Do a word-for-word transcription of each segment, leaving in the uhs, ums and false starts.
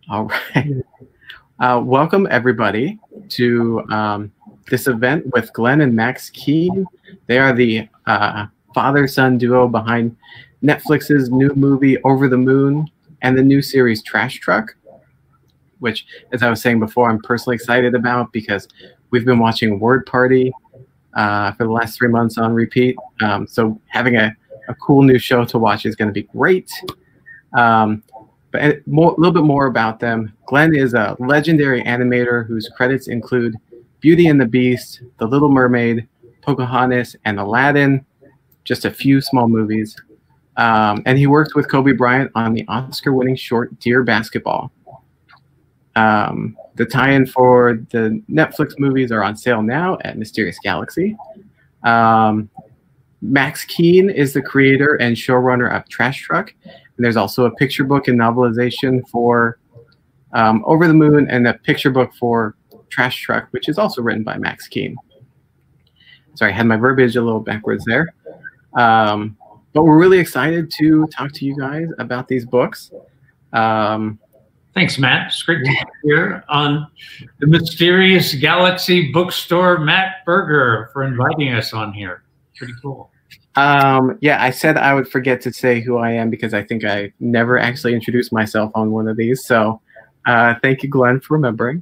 All right. Uh, welcome, everybody, to um, this event with Glen and Max Keane. They are the uh, father-son duo behind Netflix's new movie, Over the Moon, and the new series, Trash Truck, which, as I was saying before, I'm personally excited about because we've been watching Word Party uh, for the last three months on repeat. Um, so having a, a cool new show to watch is going to be great. Um, But a little bit more about them. Glen is a legendary animator whose credits include Beauty and the Beast, The Little Mermaid, Pocahontas, and Aladdin, just a few small movies. Um, and he worked with Kobe Bryant on the Oscar-winning short Dear Basketball. Um, the tie-in for the Netflix movies are on sale now at Mysterious Galaxy. Um, Max Keane is the creator and showrunner of Trash Truck. And there's also a picture book and novelization for um, Over the Moon and a picture book for Trash Truck, which is also written by Max Keane. Sorry, I had my verbiage a little backwards there. Um, but we're really excited to talk to you guys about these books. Um, Thanks, Matt. It's great to be here on the Mysterious Galaxy Bookstore. Matt Berger for inviting us on here. Pretty cool. Um, yeah, I said I would forget to say who I am because I think I never actually introduced myself on one of these. So uh, thank you, Glen, for remembering.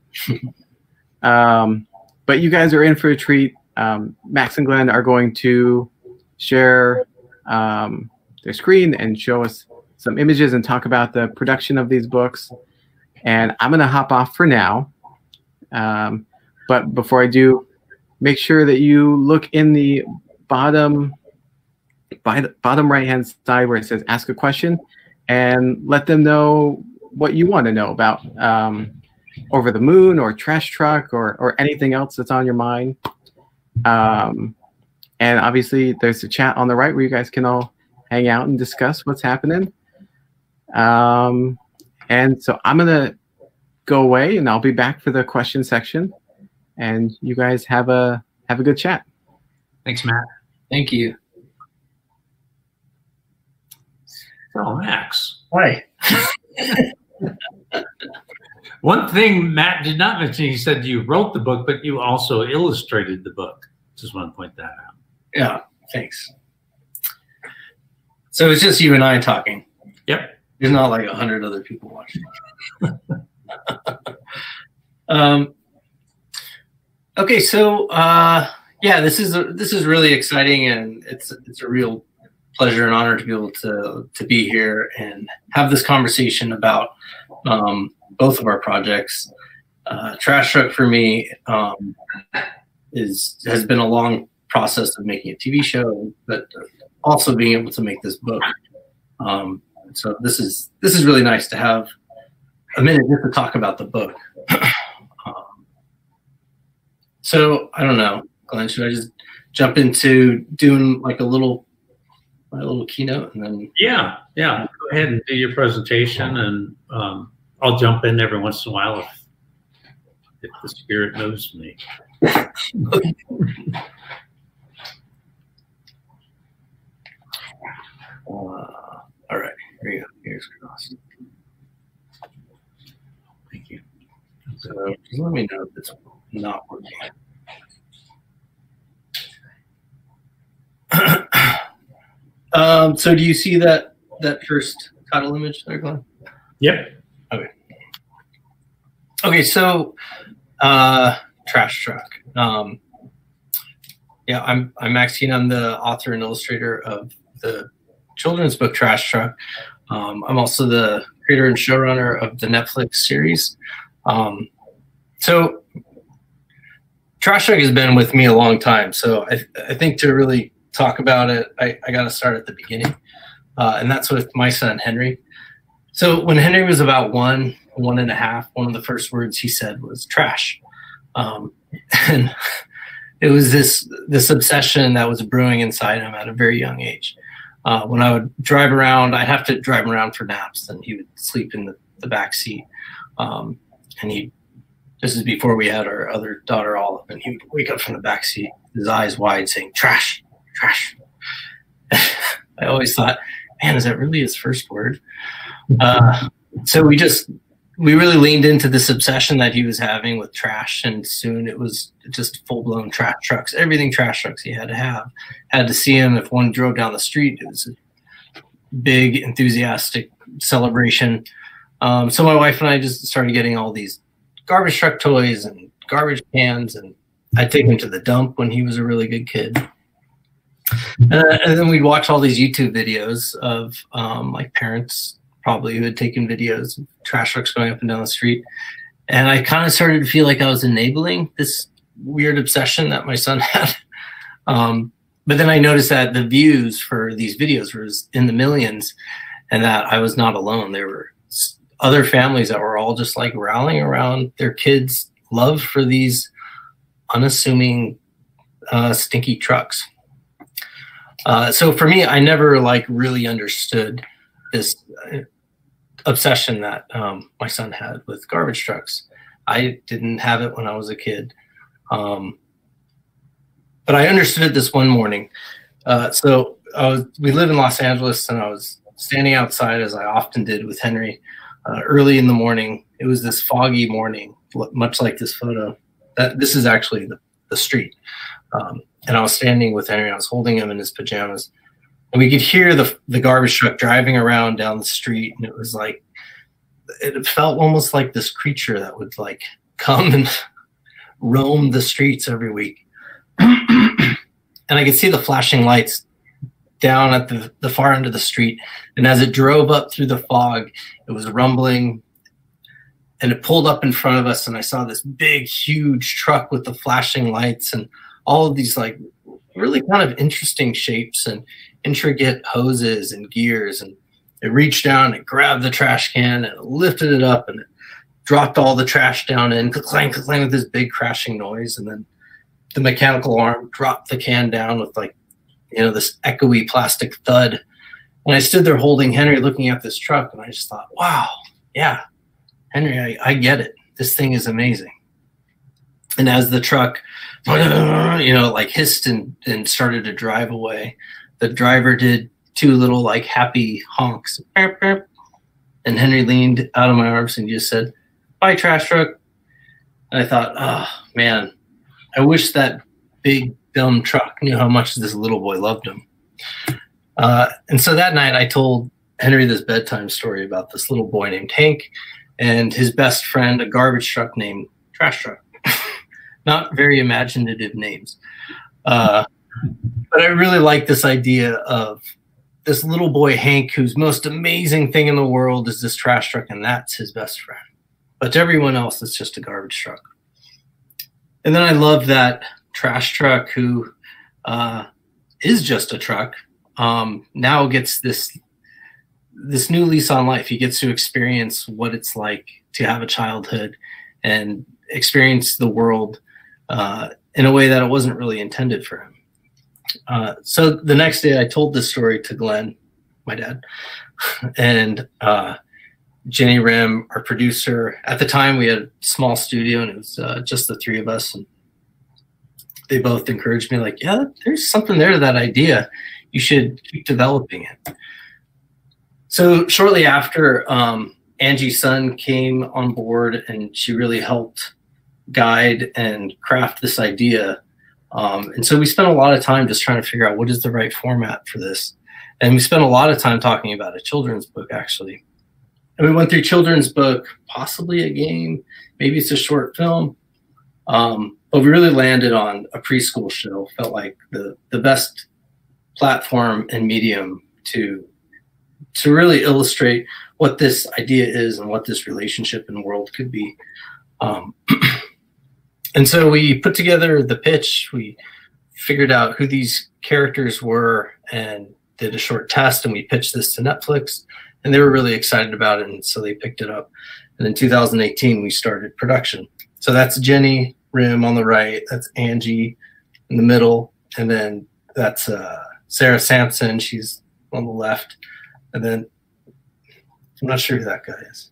um, but you guys are in for a treat. Um, Max and Glen are going to share um, their screen and show us some images and talk about the production of these books. And I'm going to hop off for now. Um, but before I do, make sure that you look in the bottom by the bottom right hand side where it says ask a question and let them know what you want to know about um, Over the Moon or Trash Truck or, or anything else that's on your mind. Um, and obviously there's a chat on the right where you guys can all hang out and discuss what's happening. Um, and so I'm going to go away and I'll be back for the question section and you guys have a, have a good chat. Thanks, Matt. Thank you. So, Max. Hi. One thing Matt did not mention, he said you wrote the book, but you also illustrated the book. Just want to point that out. Yeah, thanks. So it's just you and I talking. Yep. There's not like a hundred other people watching. um, okay, so uh, yeah, this is a, this is really exciting, and it's it's a real pleasure and honor to be able to to be here and have this conversation about um, both of our projects. Uh, Trash Truck for me um, is has been a long process of making a T V show, but also being able to make this book. Um, so this is this is really nice to have a minute just to talk about the book. um, so I don't know, Glenn, should I just jump into doing like a little my little keynote and then? Yeah, yeah. Go ahead and do your presentation, and um, I'll jump in every once in a while if, if the spirit moves me. Uh, all right, here you go. Here's cross. Thank you. So just let me know if it's not working. um, so do you see that that first title image there, Glenn? Yep. Okay. Okay, so uh, Trash Truck. Um, yeah, I'm I'm Max Keane. I'm the author and illustrator of the children's book Trash Truck. Um, I'm also the creator and showrunner of the Netflix series. Um, so Trash Truck has been with me a long time. So I, I think to really talk about it, I, I got to start at the beginning. Uh, and that's with my son, Henry. So when Henry was about one, one and a half, one of the first words he said was trash. Um, and it was this, this obsession that was brewing inside him at a very young age. Uh, when I would drive around, I'd have to drive him around for naps, and he would sleep in the, the back seat. Um, and he, this is before we had our other daughter, Olive, and he would wake up from the back seat, his eyes wide, saying, trash, trash. I always thought, man, is that really his first word? Uh, so we just we really leaned into this obsession that he was having with trash, and soon it was just full-blown trash trucks. Everything trash trucks he had to have. Had to see him. If one drove down the street, it was a big, enthusiastic celebration. Um, so my wife and I just started getting all these garbage truck toys and garbage cans, and I'd take him to the dump when he was a really good kid. Uh, and then we'd watch all these YouTube videos of um, like parents probably who had taken videos of trash trucks going up and down the street. And I kind of started to feel like I was enabling this weird obsession that my son had. Um, but then I noticed that the views for these videos were in the millions, and that I was not alone. There were other families that were all just like rallying around their kids' love for these unassuming uh, stinky trucks. Uh, so for me, I never like really understood this uh, obsession that um, my son had with garbage trucks. I didn't have it when I was a kid. Um, but I understood it this one morning. Uh, so I was, we live in Los Angeles, and I was standing outside, as I often did with Henry, uh, early in the morning. It was this foggy morning, much like this photo. That, this is actually the, the street. Um, and I was standing with Henry. I was holding him in his pajamas. And we could hear the, the garbage truck driving around down the street. And it was like, it felt almost like this creature that would like come and roam the streets every week. And I could see the flashing lights down at the, the far end of the street. And as it drove up through the fog, it was rumbling, and it pulled up in front of us. And I saw this big, huge truck with the flashing lights and all of these like really kind of interesting shapes and intricate hoses and gears. And it reached down and grabbed the trash can and it lifted it up, and it dropped all the trash down in, clang, clang, with this big crashing noise. And then the mechanical arm dropped the can down with like, you know, this echoey plastic thud. And I stood there holding Henry, looking at this truck, and I just thought, wow, yeah, Henry, I, I get it. This thing is amazing. And as the truck, you know, like hissed and, and started to drive away, the driver did two little like happy honks. And Henry leaned out of my arms and just said, "Bye, trash truck." And I thought, oh, man, I wish that big, dumb truck knew how much this little boy loved him. Uh, and so that night I told Henry this bedtime story about this little boy named Hank and his best friend, a garbage truck named Trash Truck. Not very imaginative names. Uh, but I really like this idea of this little boy, Hank, whose most amazing thing in the world is this trash truck, and that's his best friend. But to everyone else, it's just a garbage truck. And then I love that trash truck, who uh, is just a truck, um, now gets this this new lease on life. He gets to experience what it's like to have a childhood and experience the world uh, in a way that it wasn't really intended for him. Uh, so the next day I told this story to Glenn, my dad, and uh, Jenny Rim, our producer. At the time we had a small studio, and it was uh, just the three of us. And they both encouraged me, like, yeah, there's something there to that idea. You should keep developing it. So shortly after, um, Angie's son came on board, and she really helped guide and craft this idea. Um, and so we spent a lot of time just trying to figure out what is the right format for this. And we spent a lot of time talking about a children's book, actually. And we went through children's book, possibly a game, maybe it's a short film. Um, but we really landed on a preschool show. Felt like the, the best platform and medium to, to really illustrate what this idea is and what this relationship and world could be. Um, and so we put together the pitch. We figured out who these characters were and did a short test, and we pitched this to Netflix, and they were really excited about it, and so they picked it up. And in two thousand eighteen, we started production. So that's Jenny Rim on the right, that's Angie in the middle, and then that's uh, Sarah Sampson, she's on the left, and then I'm not sure who that guy is.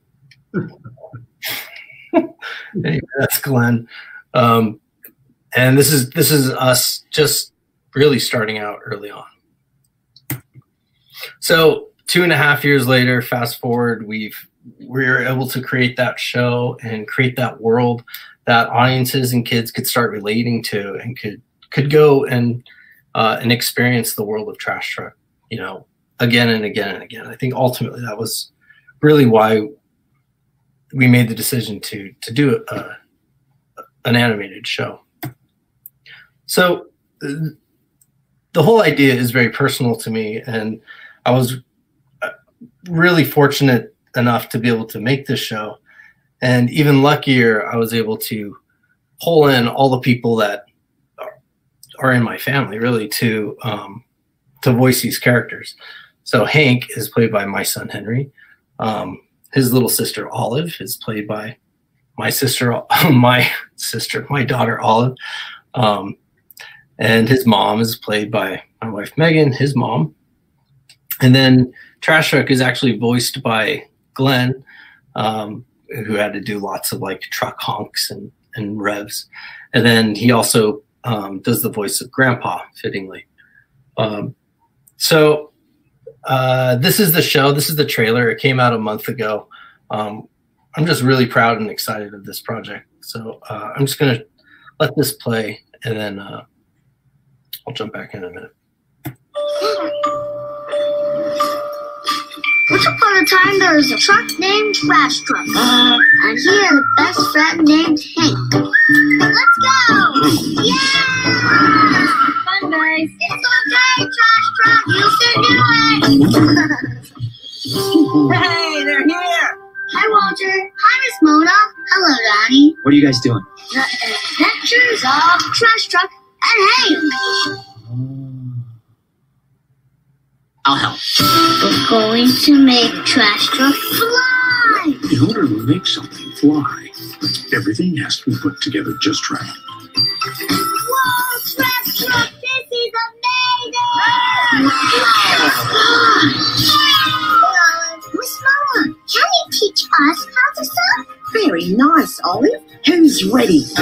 Anyway, that's Glenn. Um, and this is this is us just really starting out early on. So two and a half years later, fast forward, we've we were able to create that show and create that world that audiences and kids could start relating to and could could go and uh, and experience the world of Trash Truck, you know, again and again and again. I think ultimately that was really why we made the decision to to do a, an animated show. So the whole idea is very personal to me, and I was really fortunate enough to be able to make this show, and even luckier, I was able to pull in all the people that are, are in my family, really, to um, to voice these characters. So Hank is played by my son Henry. Um, his little sister Olive is played by my sister, my sister, my daughter Olive, um, and his mom is played by my wife Megan, his mom. And then Trash Truck is actually voiced by Glenn, um, who had to do lots of like truck honks and, and revs. And then he also um, does the voice of Grandpa, fittingly. Um, so uh, this is the show. This is the trailer. It came out a month ago. Um, I'm just really proud and excited of this project. So uh, I'm just going to let this play, and then uh, I'll jump back in a minute. Once upon a time, there was a truck named Trash Truck, and he had a best friend named Hank. Let's go! Yeah! Fun, guys. It's okay, Trash Truck. You can do it. Hey, they're here. Hi, Walter. Hi, Miss Mona. Hello, Donnie. What are you guys doing? The Adventures of Trash Truck and Hank. I'll help. We're going to make Trash Truck fly. In order to make something fly, everything has to be put together just right. Whoa, Trash Truck, this is amazing! Miss Mona, can you teach us how to surf? Very nice, Olive. Who's ready? Yes!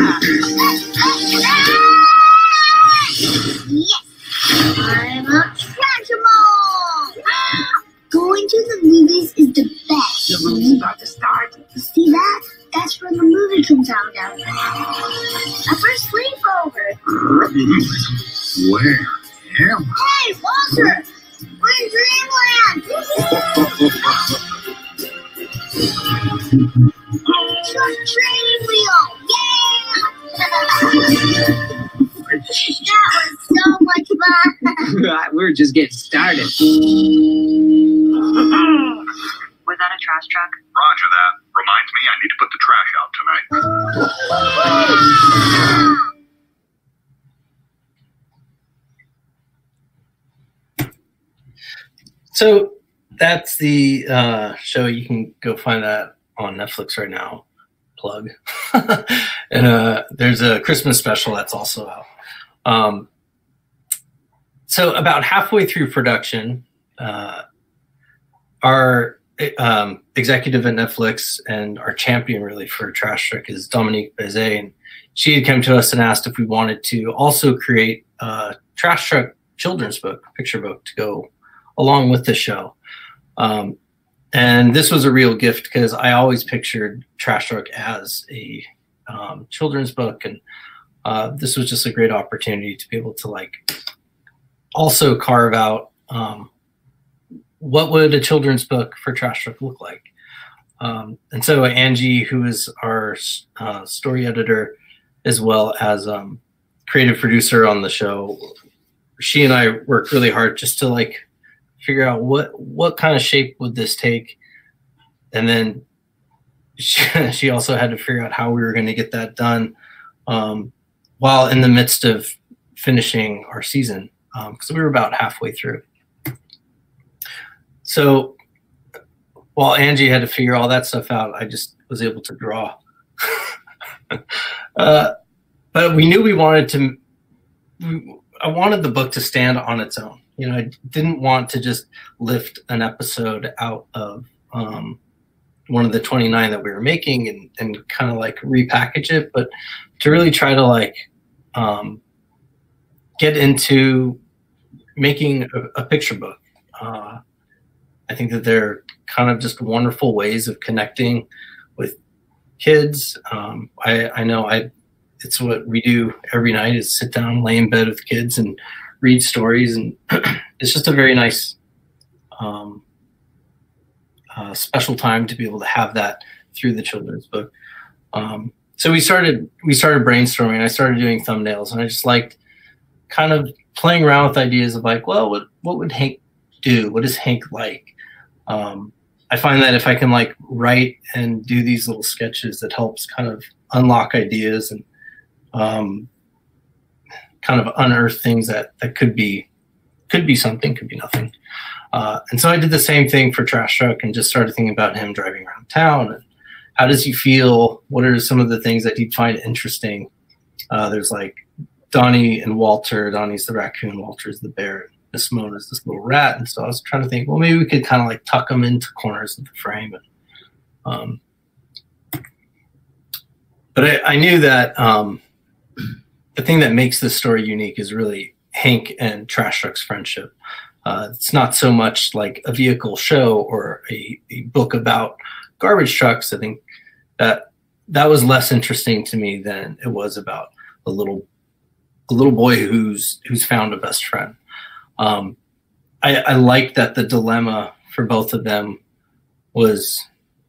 I'm a Trenchmall! Going to the movies is the best. The movie's about to start. You see that? That's when the movie comes out down there. A first sleepover. Where am I? Hey, Walter! We're in Dreamland! Truck training wheel! Yeah! That was so much fun! We're just getting started. Was that a trash truck? Roger that. Reminds me I need to put the trash out tonight. So that's the uh, show. You can go find that on Netflix right now. Plug. And uh, there's a Christmas special that's also out. Um, so about halfway through production, uh, our um, executive at Netflix and our champion really for Trash Truck is Dominique Bezet, and she had come to us and asked if we wanted to also create a Trash Truck children's book, picture book, to go along with the show. Um, and this was a real gift because I always pictured Trash Truck as a um, children's book, and uh, this was just a great opportunity to be able to like also carve out um, what would a children's book for Trash Truck look like. Um, and so Angie, who is our uh, story editor as well as um, creative producer on the show, she and I worked really hard just to like figure out what what kind of shape would this take, and then she, she also had to figure out how we were going to get that done um, while in the midst of finishing our season, because um, we were about halfway through. So while Angie had to figure all that stuff out, I just was able to draw. uh, but we knew we wanted to. We, I wanted the book to stand on its own. You know, I didn't want to just lift an episode out of um, one of the twenty-nine that we were making and, and kind of like repackage it, but to really try to like um, get into making a, a picture book. Uh, I think that they're kind of just wonderful ways of connecting with kids. Um, I, I know I, it's what we do every night is sit down, lay in bed with kids and read stories. And it's just a very nice, um, uh, special time to be able to have that through the children's book. Um, so we started, we started brainstorming. I started doing thumbnails, and I just liked kind of playing around with ideas of like, well, what, what would Hank do? What is Hank like? Um, I find that if I can like write and do these little sketches, that helps kind of unlock ideas and um, kind of unearth things that, that could be, could be something, could be nothing. Uh, and so I did the same thing for Trash Truck and just started thinking about him driving around town. And how does he feel? What are some of the things that he'd find interesting? Uh, there's like Donnie and Walter. Donnie's the raccoon, Walter's the bear. Miss Mona's this little rat. And so I was trying to think, well, maybe we could kind of like tuck them into corners of the frame. And, um, but I, I knew that um, the thing that makes this story unique is really Hank and Trash Truck's friendship. Uh, it's not so much like a vehicle show or a, a book about garbage trucks. I think that that was less interesting to me than it was about a little a little boy who's who's found a best friend. Um, I, I like that the dilemma for both of them was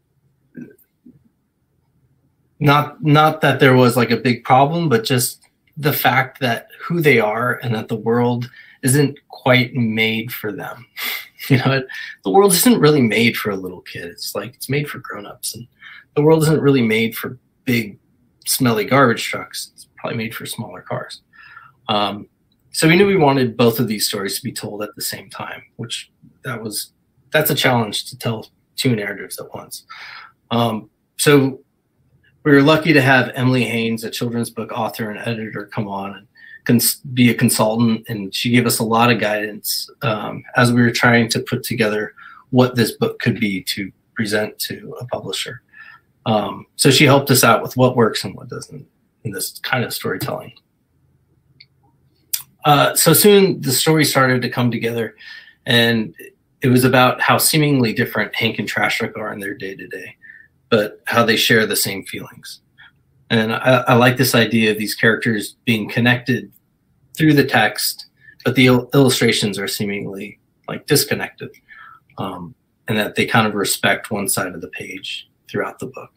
not not that there was like a big problem, but just the fact that who they are and that the world isn't quite made for them. You know, the world isn't really made for a little kid. It's like it's made for grown-ups, and the world isn't really made for big, smelly garbage trucks. It's probably made for smaller cars. Um, so we knew we wanted both of these stories to be told at the same time, which that was that's a challenge to tell two narratives at once. Um, so we were lucky to have Emily Haynes, a children's book author and editor, come on and cons be a consultant, and she gave us a lot of guidance um, as we were trying to put together what this book could be to present to a publisher. Um, so she helped us out with what works and what doesn't in this kind of storytelling. Uh, so soon the story started to come together, and it was about how seemingly different Hank and Trash Truck are in their day-to-day, but how they share the same feelings. And I, I like this idea of these characters being connected through the text, but the il illustrations are seemingly like disconnected, um, and that they kind of respect one side of the page throughout the book.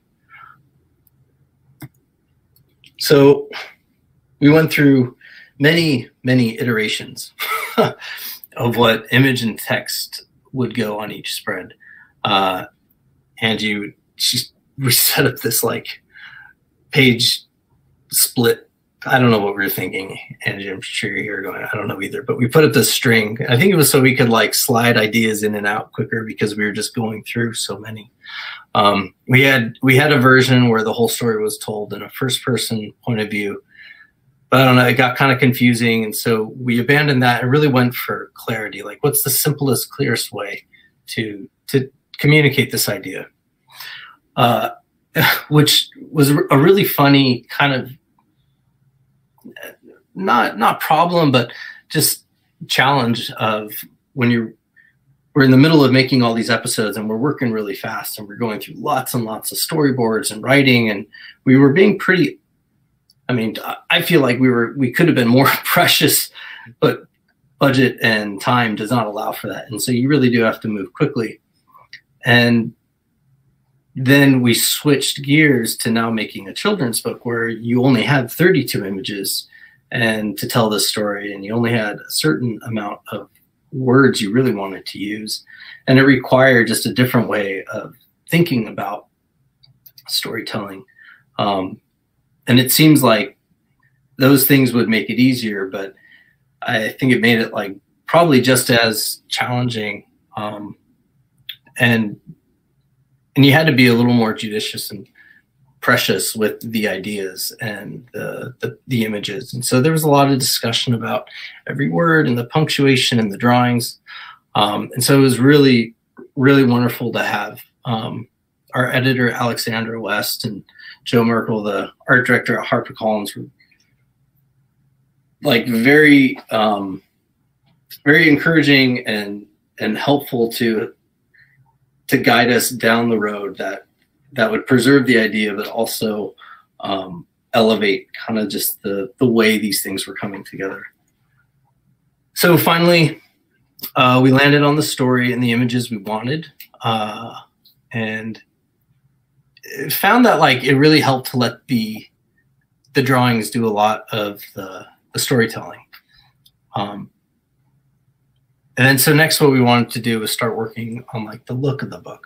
So we went through many, many iterations of what image and text would go on each spread. Uh, and you, she, we set up this like page split. I don't know what we were thinking, and I'm sure you're here going, I don't know either, but we put up this string. I think it was so we could like slide ideas in and out quicker because we were just going through so many. Um, we had we had a version where the whole story was told in a first person point of view, but I don't know, it got kind of confusing, and so we abandoned that and really went for clarity. Like, what's the simplest, clearest way to to communicate this idea? Uh, which was a really funny kind of not not problem, but just challenge of when you're we're in the middle of making all these episodes and we're working really fast and we're going through lots and lots of storyboards and writing, and we were being pretty, I mean, I feel like we were we could have been more precious, but budget and time does not allow for that. And so you really do have to move quickly. And then we switched gears to now making a children's book where you only had thirty-two images and to tell this story, and you only had a certain amount of words you really wanted to use, and it required just a different way of thinking about storytelling. Um, and it seems like those things would make it easier, but I think it made it like probably just as challenging. Um, and And you had to be a little more judicious and precious with the ideas and the, the, the images. And so there was a lot of discussion about every word and the punctuation and the drawings. Um, and so it was really, really wonderful to have um, our editor, Alexandra West, and Joe Merkel, the art director at HarperCollins, were like very, um, very encouraging and, and helpful to to guide us down the road that that would preserve the idea, but also um, elevate kind of just the the way these things were coming together. So finally, uh, we landed on the story and the images we wanted, uh, and found that like it really helped to let the the drawings do a lot of the, the storytelling. Um, and then so next what we wanted to do was start working on like the look of the book.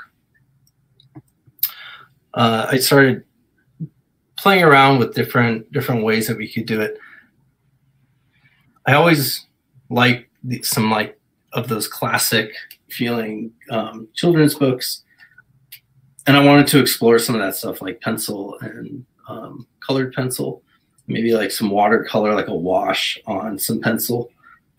Uh, I started playing around with different different ways that we could do it. I always like some like of those classic feeling um, children's books, and I wanted to explore some of that stuff like pencil and um, colored pencil, maybe like some watercolor, like a wash on some pencil.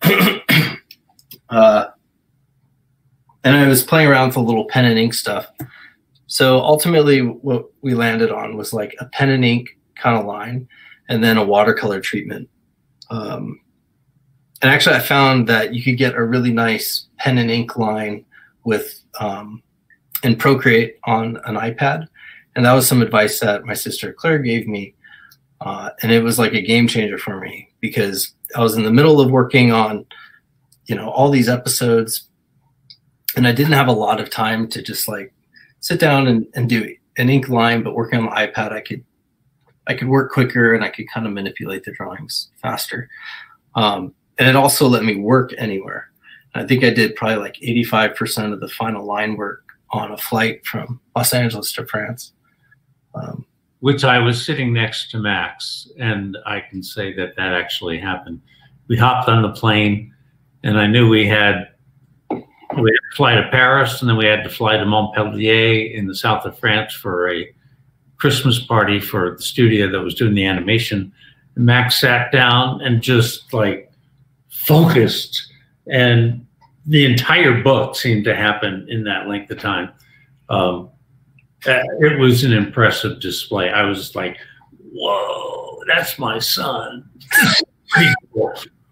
uh, and I was playing around with a little pen and ink stuff. So ultimately what we landed on was like a pen and ink kind of line and then a watercolor treatment. Um, and actually I found that you could get a really nice pen and ink line with um, in Procreate on an iPad. And that was some advice that my sister Claire gave me. Uh, and it was like a game changer for me because I was in the middle of working on, you know, all these episodes, and I didn't have a lot of time to just like sit down and, and do an ink line, but working on the iPad, I could, I could work quicker and I could kind of manipulate the drawings faster. Um, and it also let me work anywhere. I think I did probably like eighty-five percent of the final line work on a flight from Los Angeles to France. Um, Which I was sitting next to Max, and I can say that that actually happened. We hopped on the plane, and I knew we had we had to fly to Paris, and then we had to fly to Montpellier in the south of France for a Christmas party for the studio that was doing the animation. And Max sat down and just like focused, and the entire book seemed to happen in that length of time. Um, Uh, it was an impressive display. I was like, whoa, that's my son. Pretty cool.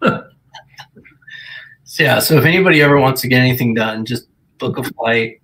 so yeah, so if anybody ever wants to get anything done, just book a flight.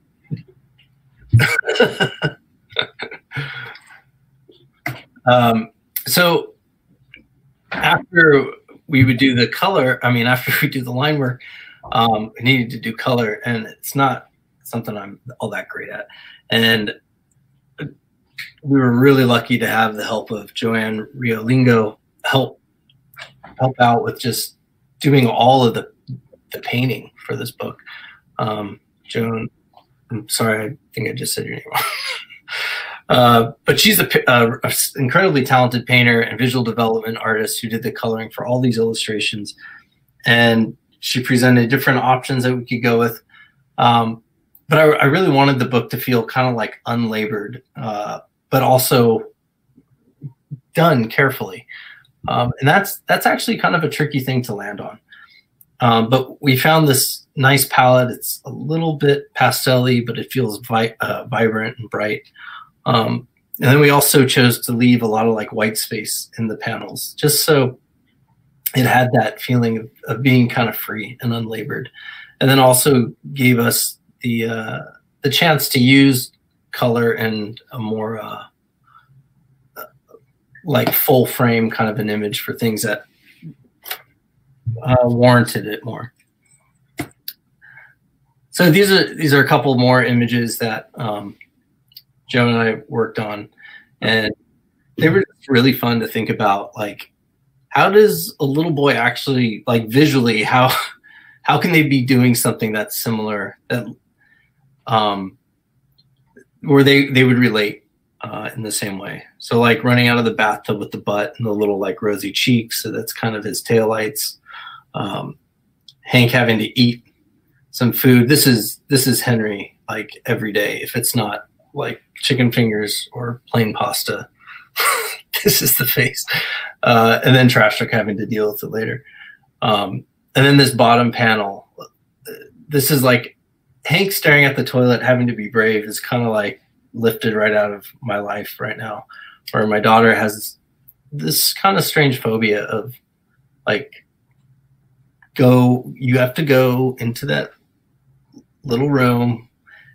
um, so after we would do the color, I mean, after we do the line work, um, I needed to do color, and it's not something I'm all that great at. And we were really lucky to have the help of Joanne Riolingo help help out with just doing all of the, the painting for this book. Um, Joan, I'm sorry, I think I just said your name wrong. uh, but she's an uh, incredibly talented painter and visual development artist who did the coloring for all these illustrations. And she presented different options that we could go with. Um, but I, I really wanted the book to feel kind of like unlabored, uh, but also done carefully. Um, and that's that's actually kind of a tricky thing to land on. Um, but we found this nice palette. It's a little bit pastel-y, but it feels vi uh, vibrant and bright. Um, and then we also chose to leave a lot of like white space in the panels, just so it had that feeling of, of being kind of free and unlabored. And then also gave us the uh, the chance to use color and a more uh, like full frame kind of an image for things that uh, warranted it more. So these are these are a couple more images that um, Joe and I worked on, and they were just really fun to think about. Like, how does a little boy actually, like visually, how how can they be doing something that's similar, that um, where they they would relate uh, in the same way? So like running out of the bathtub with the butt and the little like rosy cheeks, so that's kind of his taillights. Um, Hank having to eat some food. This is this is Henry like every day. If it's not like chicken fingers or plain pasta, this is the face. Uh, and then Trash Truck having to deal with it later. Um, and then this bottom panel, this is like Hank staring at the toilet, having to be brave, is kind of like lifted right out of my life right now, where my daughter has this kind of strange phobia of like, go, you have to go into that little room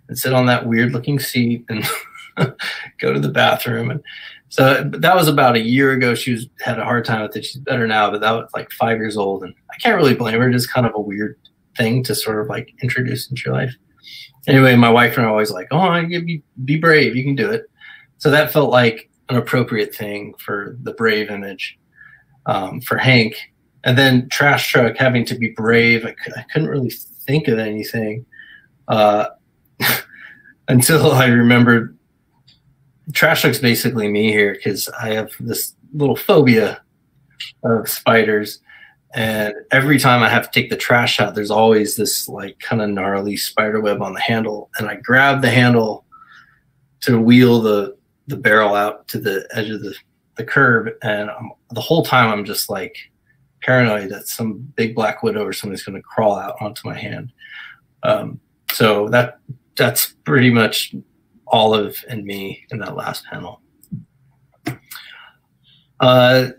and sit on that weird looking seat and go to the bathroom. And so that was about a year ago. She was had a hard time with it. She's better now, but that was like five years old. And I can't really blame her. It is kind of a weird thing to sort of like introduce into your life. Anyway, my wife and I are always like, oh, be, be brave. You can do it. So that felt like an appropriate thing for the brave image um, for Hank. And then Trash Truck having to be brave. I, I couldn't really think of anything uh, until I remembered Trash Truck's basically me here, because I have this little phobia of spiders. And every time I have to take the trash out, there's always this like kind of gnarly spider web on the handle. And I grab the handle to wheel the, the barrel out to the edge of the, the curb. And I'm, the whole time I'm just like paranoid that some big black widow or something's going to crawl out onto my hand. Um, so that that's pretty much Olive and me in that last panel. Uh,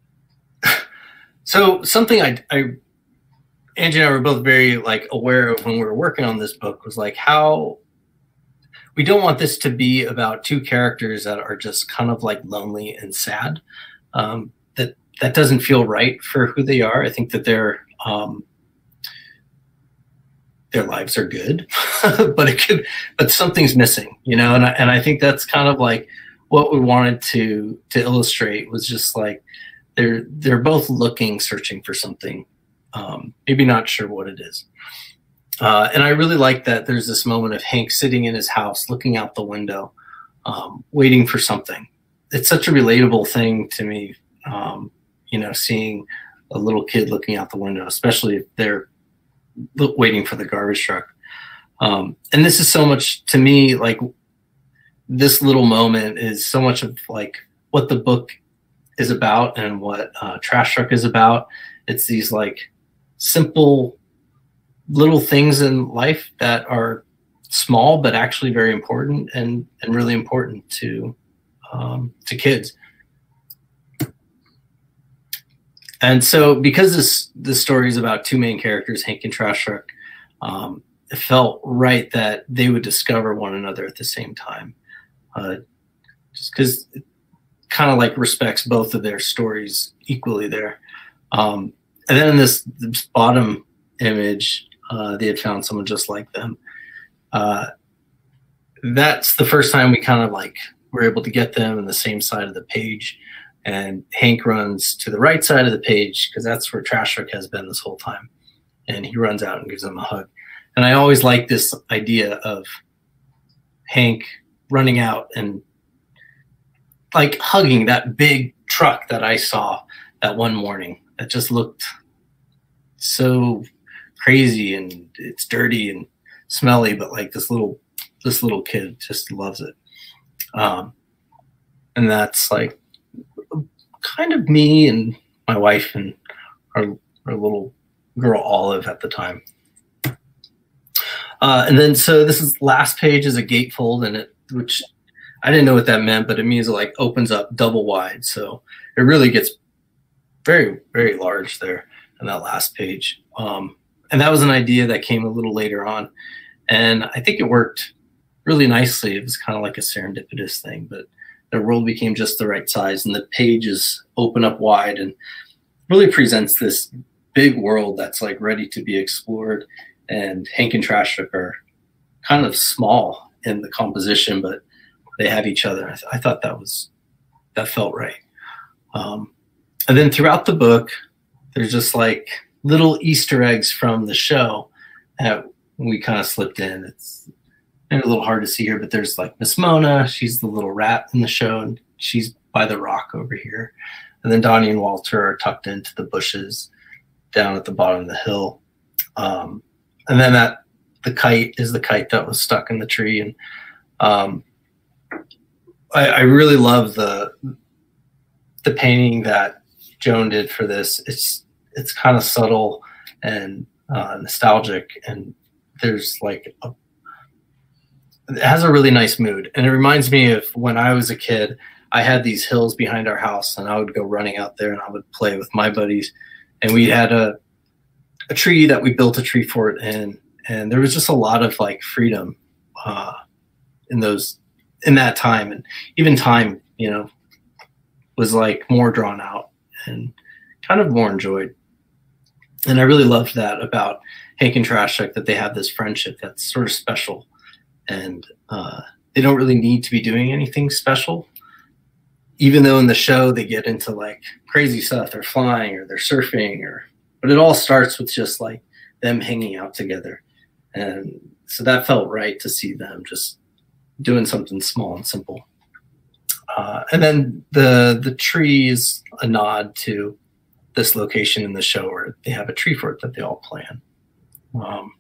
so something I, I, Angie and I were both very like aware of when we were working on this book was like how we don't want this to be about two characters that are just kind of like lonely and sad. Um, that that doesn't feel right for who they are. I think that they're um, their lives are good, but it could, but something's missing, you know. And I, and I think that's kind of like what we wanted to to illustrate was just like they're they're both looking, searching for something, um, maybe not sure what it is. Uh, and I really like that there's this moment of Hank sitting in his house, looking out the window, um, waiting for something. It's such a relatable thing to me, um, you know, seeing a little kid looking out the window, especially if they're look, waiting for the garbage truck. Um, and this is so much to me, like this little moment is so much of like what the book is about and what uh, Trash Truck is about. It's these like simple little things in life that are small but actually very important and and really important to um, to kids. And so because this this story is about two main characters, Hank and Trash Truck, um, it felt right that they would discover one another at the same time, uh, just because it kind of like respects both of their stories equally there. Um, and then in this, this bottom image, uh, they had found someone just like them. Uh, that's the first time we kind of like were able to get them on the same side of the page. And Hank runs to the right side of the page because that's where Trash Truck has been this whole time. And he runs out and gives them a hug. And I always like this idea of Hank running out and like hugging that big truck that I saw that one morning. That just looked so crazy and it's dirty and smelly, but like this little this little kid just loves it. Um, and that's like kind of me and my wife and our, our little girl Olive at the time. Uh, and then so this is last page is a gatefold, and it which I didn't know what that meant, but it means it like opens up double wide. So it really gets very, very large there in that last page. Um, and that was an idea that came a little later on. And I think it worked really nicely. It was kind of like a serendipitous thing, but the world became just the right size and the pages open up wide and really presents this big world that's like ready to be explored. And Hank and Trash Truck are kind of small in the composition, but they have each other. I, th I thought that was, that felt right. Um, and then throughout the book, there's just like little Easter eggs from the show that we kind of slipped in. It's maybe a little hard to see here, but there's like Miss Mona. She's the little rat in the show, and she's by the rock over here. And then Donnie and Walter are tucked into the bushes down at the bottom of the hill. Um, and then that the kite is the kite that was stuck in the tree. And um, I, I really love the the painting that Joan did for this. It's it's kind of subtle and uh, nostalgic, and there's like a, it has a really nice mood. And it reminds me of when I was a kid. I had these hills behind our house, and I would go running out there, and I would play with my buddies. And we had a a tree that we built a tree fort in, and there was just a lot of like freedom uh, in those in that time, and even time, you know, was like more drawn out and kind of more enjoyed. And I really loved that about Hank and Trash Truck, that they have this friendship that's sort of special, and uh, they don't really need to be doing anything special. Even though in the show they get into like crazy stuff, they're flying or they're surfing, or but it all starts with just like them hanging out together. And so that felt right to see them just doing something small and simple. Uh, and then the the tree is a nod to this location in the show where they have a tree fort that they all plan. Um,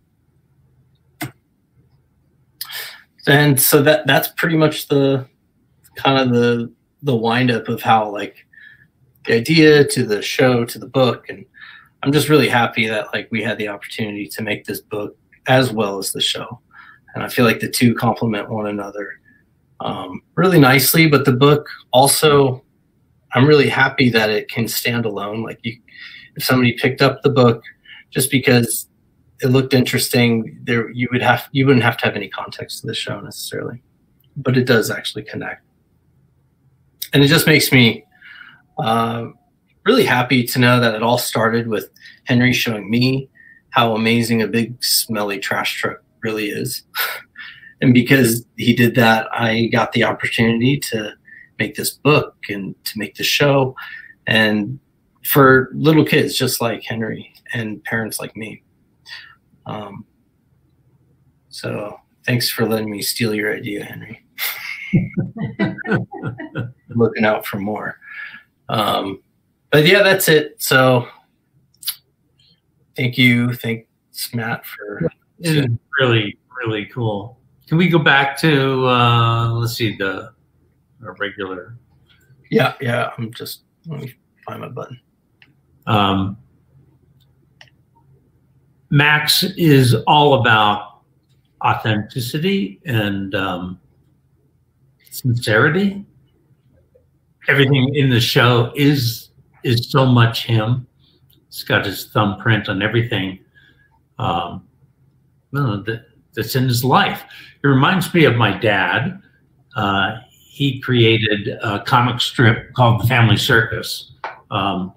and so that that's pretty much the kind of the the windup of how like the idea to the show to the book. And I'm just really happy that like we had the opportunity to make this book as well as the show. And I feel like the two complement one another um, really nicely. But the book also, I'm really happy that it can stand alone. Like you, if somebody picked up the book just because it looked interesting, there you would have you wouldn't have to have any context to the show necessarily, but it does actually connect. And it just makes me uh, really happy to know that it all started with Henry showing me how amazing a big smelly trash truck really is. And because he did that, I got the opportunity to make this book and to make the show, and for little kids just like Henry and parents like me. Um, so thanks for letting me steal your idea, Henry. Looking out for more. Um, but yeah, that's it. So thank you. Thanks, Matt, for it is really, really cool. Can we go back to uh, let's see the our regular? Yeah, yeah. I'm just let me find my button. Um, Max is all about authenticity and um, sincerity. Everything in the show is is so much him. He's got his thumbprint on everything um, well, that, that's in his life. It reminds me of my dad. Uh, he created a comic strip called The Family Circus, um,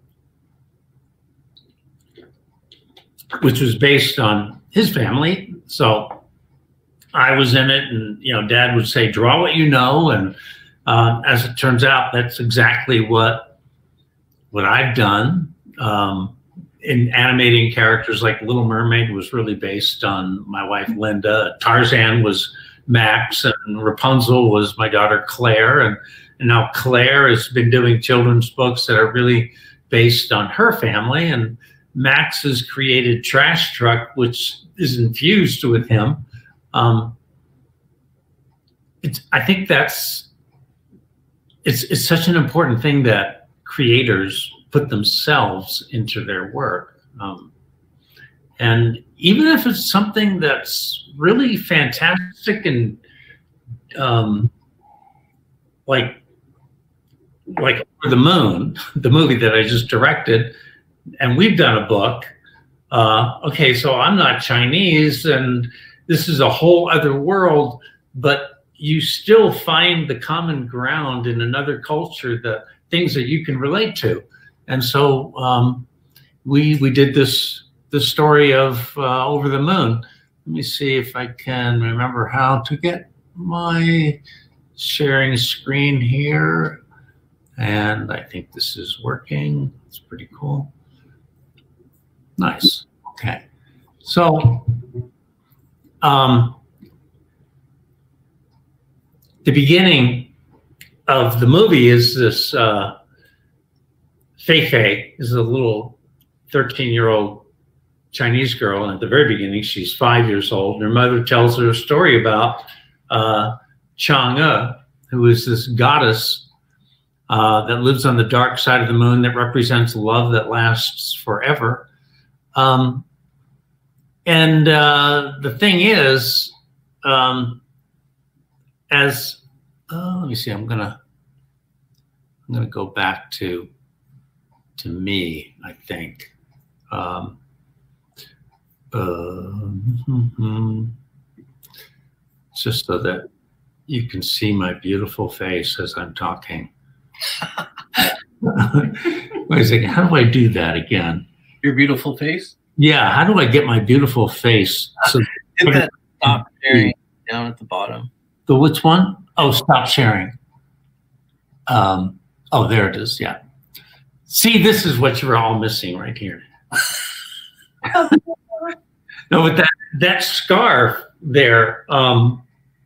which was based on his family. So I was in it, and you know, Dad would say, "Draw what you know," and um, as it turns out, that's exactly what what I've done. Um, in animating characters like Little Mermaid was really based on my wife Linda. Tarzan was Max, and Rapunzel was my daughter Claire, and, and now Claire has been doing children's books that are really based on her family, and Max has created Trash Truck, which is infused with him. Um, it's, I think that's it's it's such an important thing that creators put themselves into their work. Um, and even if it's something that's really fantastic and um, like, like Over the Moon, the movie that I just directed, and we've done a book. Uh, okay, so I'm not Chinese and this is a whole other world, but you still find the common ground in another culture, the things that you can relate to. And so um, we we did this the story of uh, Over the Moon. Let me see if I can remember how to get my sharing screen here. And I think this is working. It's pretty cool. Nice. Okay. So um, the beginning of the movie is this. Uh, Fei Fei is a little thirteen-year-old Chinese girl, and at the very beginning, she's five years old. Her mother tells her a story about uh, Chang'e, who is this goddess uh, that lives on the dark side of the moon that represents love that lasts forever. Um, and uh, the thing is, um, as uh, let me see, I'm gonna I'm gonna go back to. to me, I think. Um, uh, just so that you can see my beautiful face as I'm talking. Wait a second, how do I do that again? Your beautiful face? Yeah, how do I get my beautiful face? So Hit that stop sharing down at the bottom. The which one? Oh, stop sharing. Um, oh, there it is, yeah. See, this is what you're all missing right here. No, with that, that scarf there, um,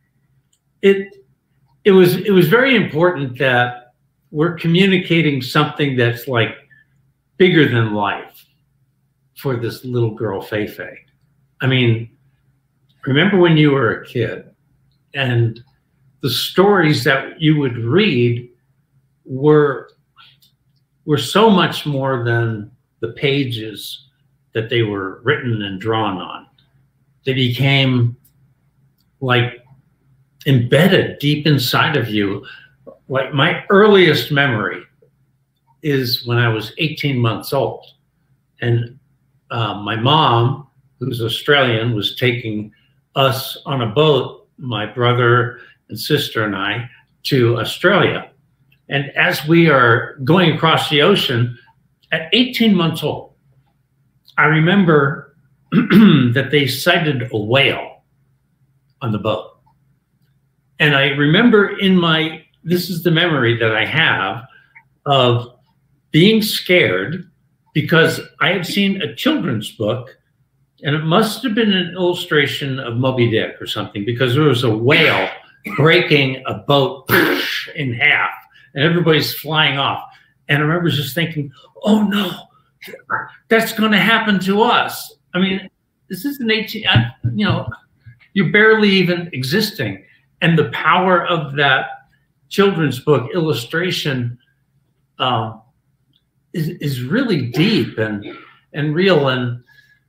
it, it, was, it was very important that we're communicating something that's like bigger than life for this little girl, Fei Fei. I mean, remember when you were a kid and the stories that you would read were, were so much more than the pages that they were written and drawn on. They became like embedded deep inside of you. Like my earliest memory is when I was eighteen months old. And uh, my mom, who's Australian, was taking us on a boat, my brother and sister and I, to Australia. And as we are going across the ocean, at eighteen months old, I remember that they sighted a whale on the boat. And I remember in my, this is the memory that I have of being scared because I had seen a children's book, and it must have been an illustration of Moby Dick or something, because there was a whale breaking a boat in half and everybody's flying off. And I remember just thinking, oh no, that's going to happen to us. I mean, this is an eighteen, you know, you're barely even existing. And the power of that children's book illustration um, is, is really deep and, and real. And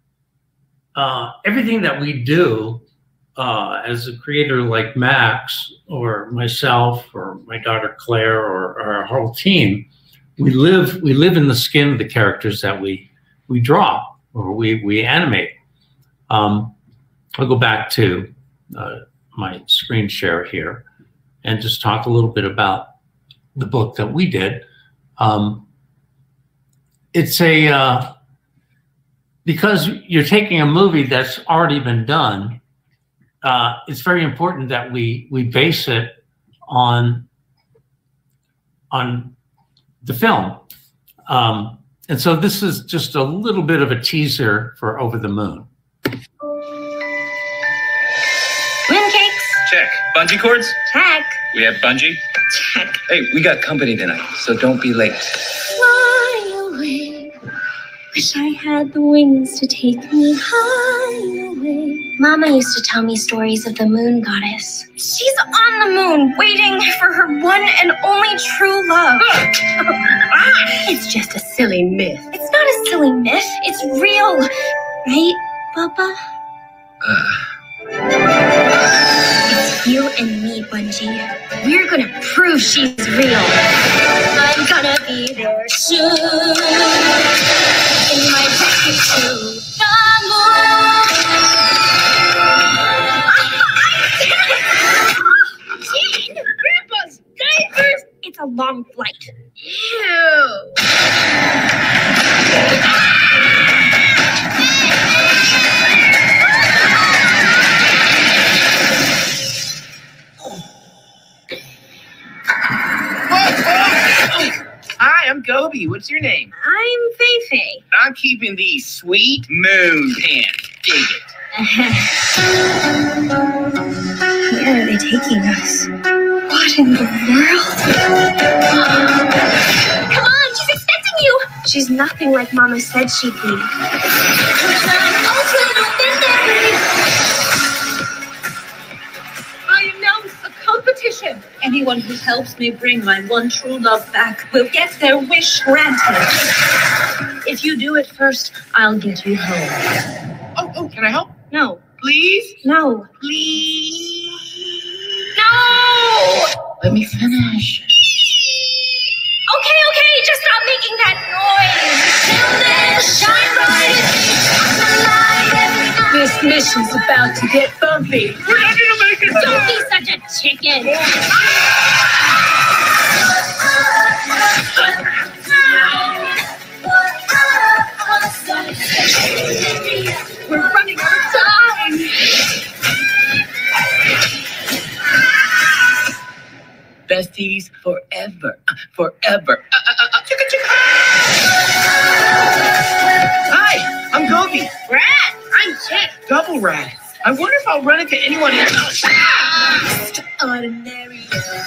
uh, everything that we do uh, as a creator like Max or myself or my daughter Claire or, or our whole team, we live, we live in the skin of the characters that we, we draw or we, we animate. Um, I'll go back to uh, my screen share here and just talk a little bit about the book that we did. Um, it's a, uh, because you're taking a movie that's already been done, uh, it's very important that we, we base it on, on the film. Um, and so this is just a little bit of a teaser for Over the Moon. Moon cakes. Check. Bungee cords? Check. We have bungee? Check. Hey, we got company tonight, so don't be late. Fly away. Wish I had the wings to take me high away. Mama used to tell me stories of the moon goddess. She's on the moon, waiting for her one and only true love. It's just a silly myth. It's not a silly myth. It's real. Right, Papa? Uh... It's you and me, Bungie. We're gonna prove she's real. I'm gonna be there soon. In my ticket to the moon. Gene, Grandpa's diapers. It's a long flight. Ew. Hi, I'm Kobe. What's your name? I'm Fei Fei. I'm keeping these sweet moon pants. Dig it. Where are they taking us? What in the world? Come on, she's expecting you. She's nothing like Mama said she'd be. I announce a competition. Anyone who helps me bring my one true love back will get their wish granted. If you do it first, I'll get you home. Oh, oh, can I help? No. Please? No. Please? No! Let me finish. Okay, okay, just stop making that noise. Shine bright. This mission's about to get bumpy. We're not gonna make Don't be such a chicken. We're running out of time. Besties forever. Forever. Uh, uh, uh, chicka, chicka. Hi, I'm Gobi. Rat, I'm Chick. Double rat. I wonder if I'll run into anyone else. Ordinary.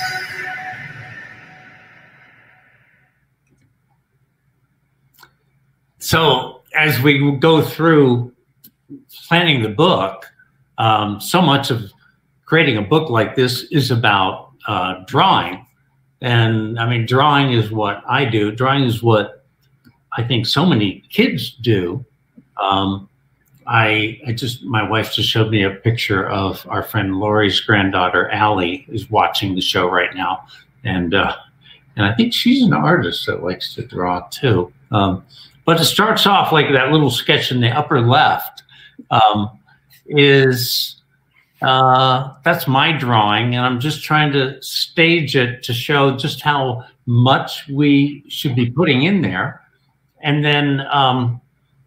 So as we go through planning the book, um, so much of creating a book like this is about uh, drawing. And I mean, drawing is what I do. Drawing is what I think so many kids do. Um, I, I just, my wife just showed me a picture of our friend Lori's granddaughter, Allie, is watching the show right now. And, uh, and I think she's an artist that likes to draw too. Um, but it starts off like that little sketch in the upper left um, is, uh, that's my drawing. And I'm just trying to stage it to show just how much we should be putting in there. And then, um,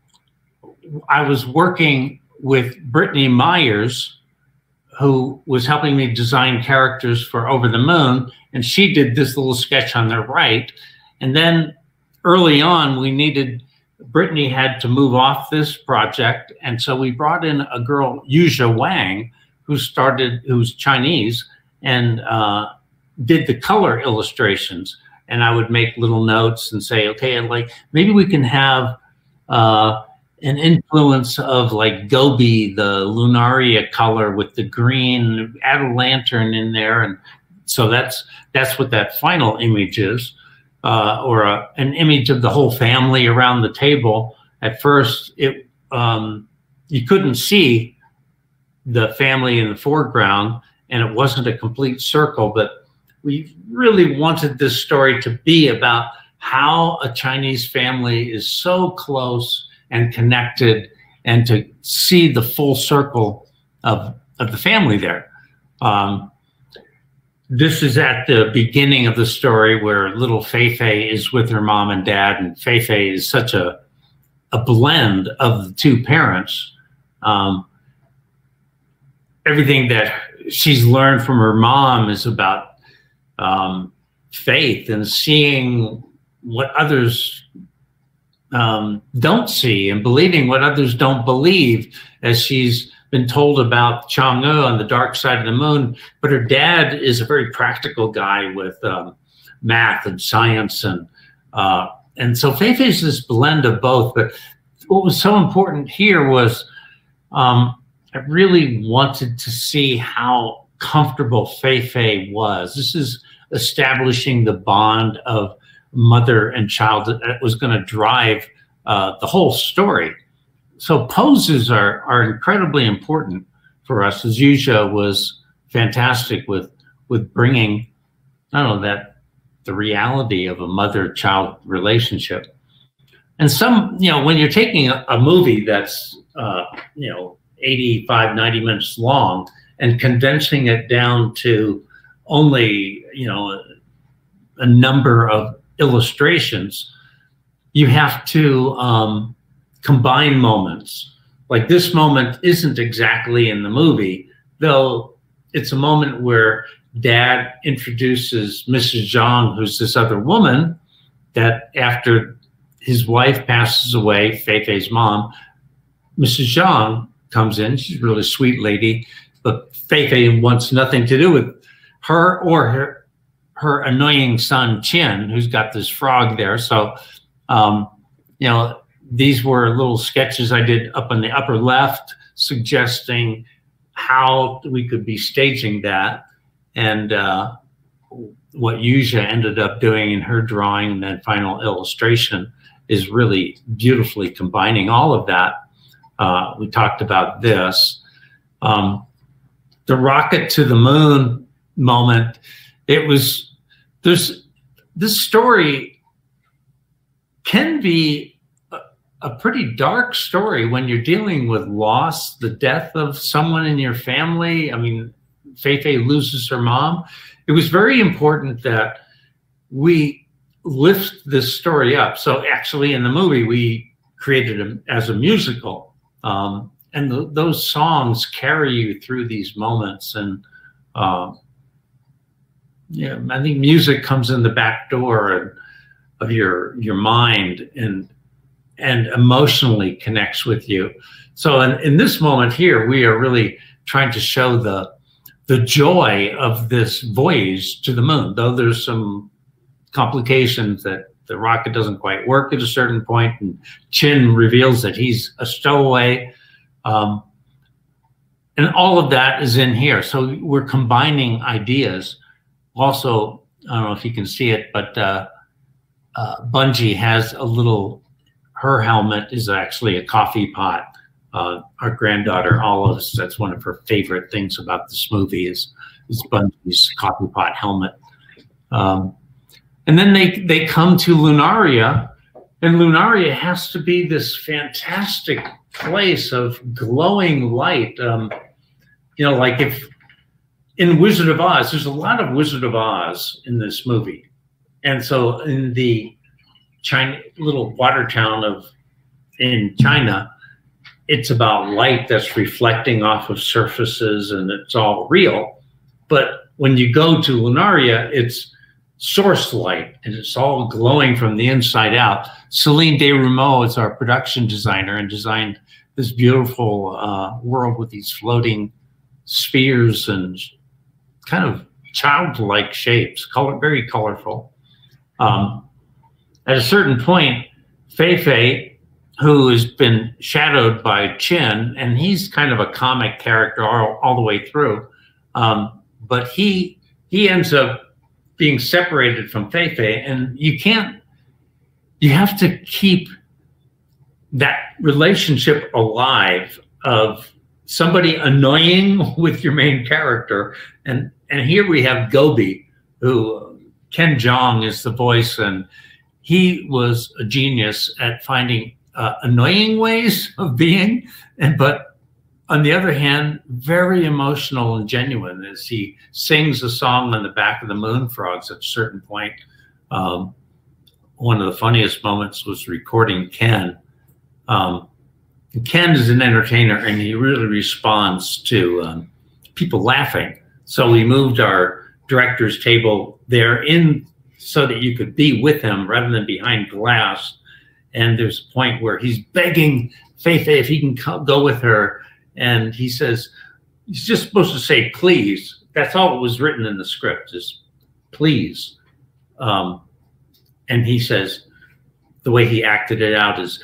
I was working with Brittany Myers, who was helping me design characters for Over the Moon, and she did this little sketch on the right. And then early on, we needed, Brittany had to move off this project, and so we brought in a girl, Yuzha Wang, who started, who's Chinese, and uh, did the color illustrations. And I would make little notes and say, okay, like maybe we can have uh, an influence of like Gobi, the Lunaria color with the green, add a lantern in there. And so that's that's what that final image is, uh, or a, an image of the whole family around the table. At first, it um, you couldn't see the family in the foreground, and it wasn't a complete circle, but we really wanted this story to be about how a Chinese family is so close and connected, and to see the full circle of, of the family there. Um, this is at the beginning of the story where little Feifei is with her mom and dad, and Feifei is such a, a blend of the two parents. Um, everything that she's learned from her mom is about um, faith and seeing what others Um, don't see and believing what others don't believe, as she's been told about Chang'e on the dark side of the moon. But her dad is a very practical guy with um, math and science. And uh, and so Feifei is this blend of both. But what was so important here was um, I really wanted to see how comfortable Feifei was. This is establishing the bond of mother and child that was going to drive uh, the whole story. So poses are, are incredibly important for us, as Yuzha was fantastic with, with bringing, I don't know, that the reality of a mother-child relationship. And some, you know, when you're taking a, a movie that's, uh, you know, eighty-five, ninety minutes long and condensing it down to only, you know, a, a number of illustrations, you have to um, combine moments. Like this moment isn't exactly in the movie, though it's a moment where dad introduces Missus Zhang, who's this other woman that after his wife passes away, Feifei's mom, Missus Zhang comes in. She's a really sweet lady, but Feifei wants nothing to do with her or her her annoying son, Qin, who's got this frog there. So, um, you know, these were little sketches I did up in the upper left, suggesting how we could be staging that. And uh, what Yuzha ended up doing in her drawing and then final illustration is really beautifully combining all of that. Uh, we talked about this. Um, the rocket to the moon moment, it was, there's, this story can be a, a pretty dark story when you're dealing with loss, the death of someone in your family. I mean, Fei Fei loses her mom, it was very important that we lift this story up. So actually in the movie, we created it as a musical. Um, and th those songs carry you through these moments. And uh, yeah, I think music comes in the back door of your, your mind and, and emotionally connects with you. So in, in this moment here, we are really trying to show the, the joy of this voyage to the moon, though there's some complications that the rocket doesn't quite work at a certain point, and Chin reveals that he's a stowaway. Um, and all of that is in here. So we're combining ideas. Also, I don't know if you can see it, but uh, uh, Bungie has a little, her helmet is actually a coffee pot. Uh, our granddaughter Olive, that's one of her favorite things about this movie is, is Bungie's coffee pot helmet. Um, and then they, they come to Lunaria, and Lunaria has to be this fantastic place of glowing light. Um, you know, like if in Wizard of Oz, there's a lot of Wizard of Oz in this movie. And so in the China, little water town of in China, it's about light that's reflecting off of surfaces and it's all real. But when you go to Lunaria, it's source light and it's all glowing from the inside out. Celine Desrumeaux is our production designer and designed this beautiful uh, world with these floating spheres and kind of childlike shapes, color, very colorful. Um, at a certain point, Fei Fei, who has been shadowed by Chin, and he's kind of a comic character all, all the way through. Um, but he he ends up being separated from Fei Fei, and you can't, you have to keep that relationship alive of somebody annoying with your main character. And, and here we have Gobi, who Ken Jeong is the voice, and he was a genius at finding Uh, annoying ways of being, and but on the other hand, very emotional and genuine as he sings a song on the back of the Moon Frogs at a certain point. Um, one of the funniest moments was recording Ken. Um, Ken is an entertainer and he really responds to um, people laughing. So we moved our director's table there in so that you could be with him rather than behind glass. And there's a point where he's begging Fei Fei if he can come, go with her. And he says, he's just supposed to say, please. That's all that was written in the script is please. Um, and he says, the way he acted it out is,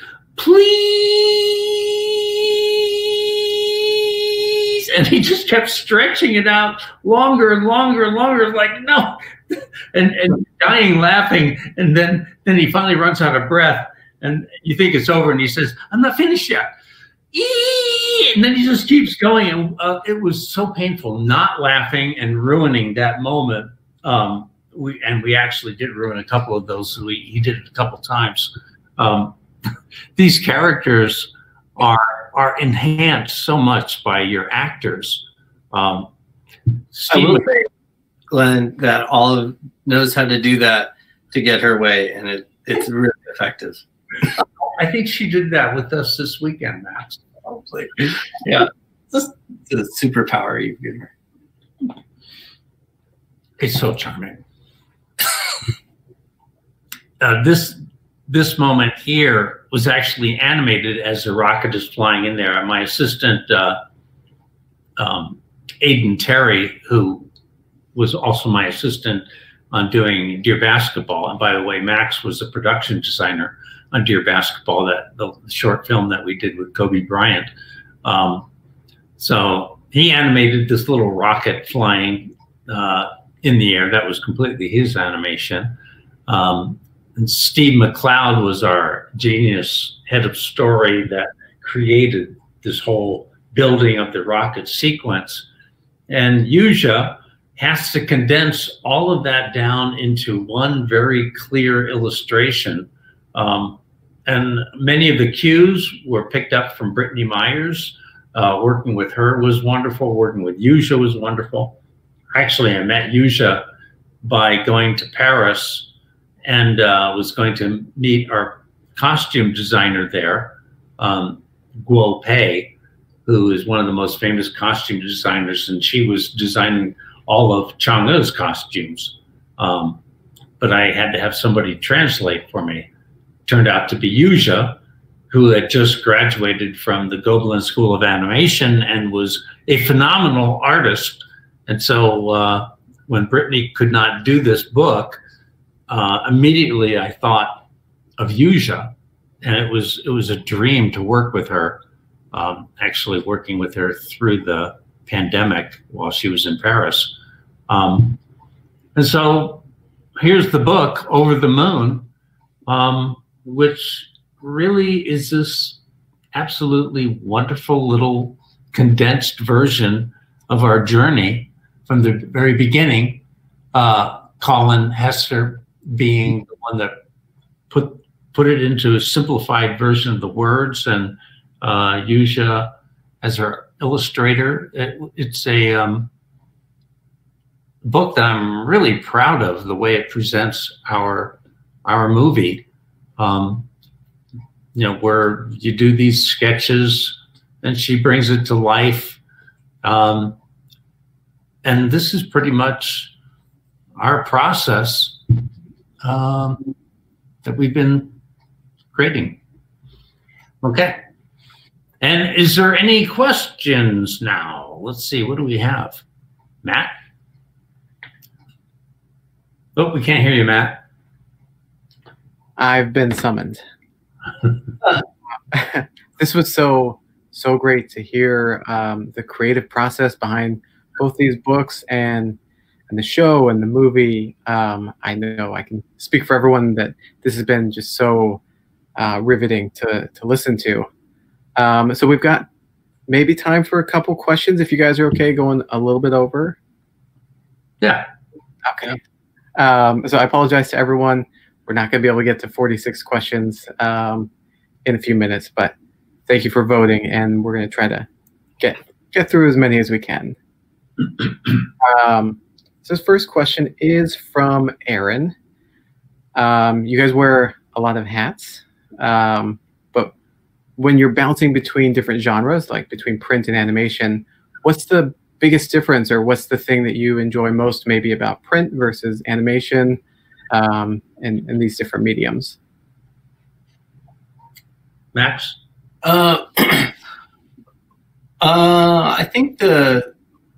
please. And he just kept stretching it out longer and longer and longer. Like, no. and, and dying laughing. And then, then he finally runs out of breath. And you think it's over, and he says, I'm not finished yet. Eee! And then he just keeps going. And uh, it was so painful not laughing and ruining that moment. Um, we, and we actually did ruin a couple of those. So we, he did it a couple times. Um, these characters are, are enhanced so much by your actors. Um, I will say, Glenn, that Olive knows how to do that to get her way, and it, it's really effective. I think she did that with us this weekend, Max. Hopefully. Yeah. It's a superpower you've given her. It's so charming. uh, this this moment here was actually animated as the rocket is flying in there. My assistant, uh, um, Aiden Terry, who was also my assistant on doing Dear Basketball. And by the way, Max was the production designer on Dear Basketball, that the short film that we did with Kobe Bryant. Um, so he animated this little rocket flying uh, in the air. That was completely his animation. Um, and Steve McLeod was our genius head of story that created this whole building of the rocket sequence. And Yuja has to condense all of that down into one very clear illustration. Um, and many of the cues were picked up from Brittany Myers. Uh, working with her was wonderful. Working with Yuja was wonderful. actually, I met Yuja by going to Paris and uh, was going to meet our costume designer there, um, Guo Pei, who is one of the most famous costume designers, and she was designing all of Chang'e's costumes. Um, but I had to have somebody translate for me. Turned out to be Yuja, who had just graduated from the Gobelin School of Animation and was a phenomenal artist. And so uh, when Brittany could not do this book, uh, immediately I thought of Yuja, and it was it was a dream to work with her. Um, actually, working with her through the pandemic while she was in Paris, um, and so here's the book, Over the Moon, um, which really is this absolutely wonderful little condensed version of our journey from the very beginning. Uh, Colin Hester being the one that put put it into a simplified version of the words, and uh, Yuja as her illustrator. It, it's a um, book that I'm really proud of, the way it presents our our movie. Um, you know, where you do these sketches and she brings it to life. Um, and this is pretty much our process um, that we've been creating. Okay. And is there any questions now? Let's see, what do we have? Matt? Oh, we can't hear you, Matt. I've been summoned. This was so so great to hear um, the creative process behind both these books and and the show and the movie. Um, I know I can speak for everyone that this has been just so uh, riveting to to listen to. Um, so we've got maybe time for a couple questions if you guys are okay going a little bit over. Yeah. Okay. Um, so I apologize to everyone. We're not going to be able to get to forty-six questions um, in a few minutes, but thank you for voting, and we're going to try to get get through as many as we can. um, so this first question is from Aaron. Um, you guys wear a lot of hats, um, but when you're bouncing between different genres, like between print and animation, what's the biggest difference, or what's the thing that you enjoy most maybe about print versus animation? Um, in, in these different mediums? Max? Uh, uh, I think the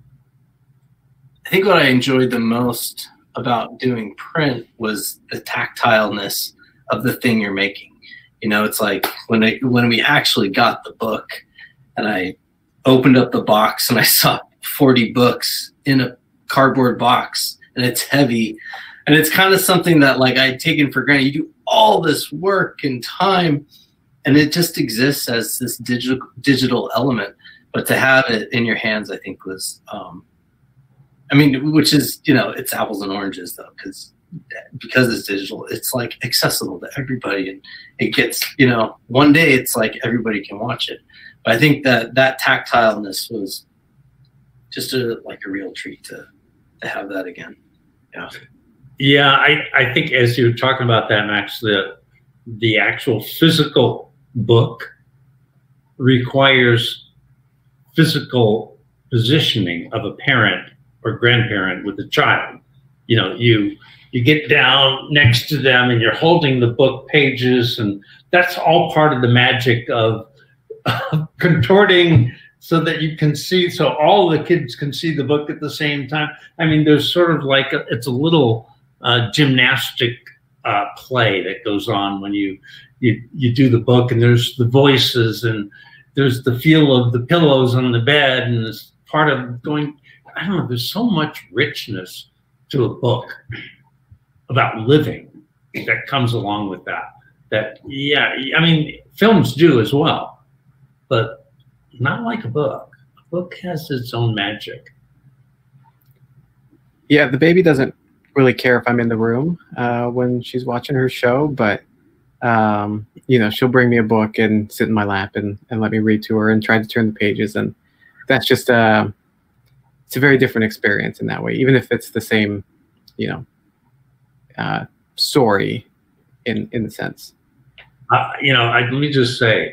I think what I enjoyed the most about doing print was the tactileness of the thing you're making. You know, it's like when I, when we actually got the book and I opened up the box and I saw forty books in a cardboard box, and it's heavy. And it's kind of something that, like, I'd taken for granted. You do all this work and time, and it just exists as this digital digital element. But to have it in your hands, I think was, um, I mean, which is, you know, it's apples and oranges, though, because because it's digital, it's, like, accessible to everybody. And it gets, you know, one day it's like everybody can watch it. But I think that that tactileness was just a, like a real treat to, to have that again. Yeah. Yeah, I, I think as you were talking about that, Max, the, the actual physical book requires physical positioning of a parent or grandparent with a child. You know, you you get down next to them and you're holding the book pages, and that's all part of the magic of, of contorting so that you can see, so all the kids can see the book at the same time. I mean, there's sort of like, a, it's a little Uh, gymnastic uh, play that goes on when you, you you do the book, and there's the voices and there's the feel of the pillows on the bed, and it's part of going, I don't know, there's so much richness to a book about living that comes along with that. That, yeah, I mean, films do as well, but not like a book. A book has its own magic. Yeah, the baby doesn't really care if I'm in the room uh, when she's watching her show, but um, you know, she'll bring me a book and sit in my lap and, and let me read to her and try to turn the pages, and that's just uh, it's a very different experience in that way, even if it's the same, you know, uh, story in in the sense. Uh, you know, I, let me just say,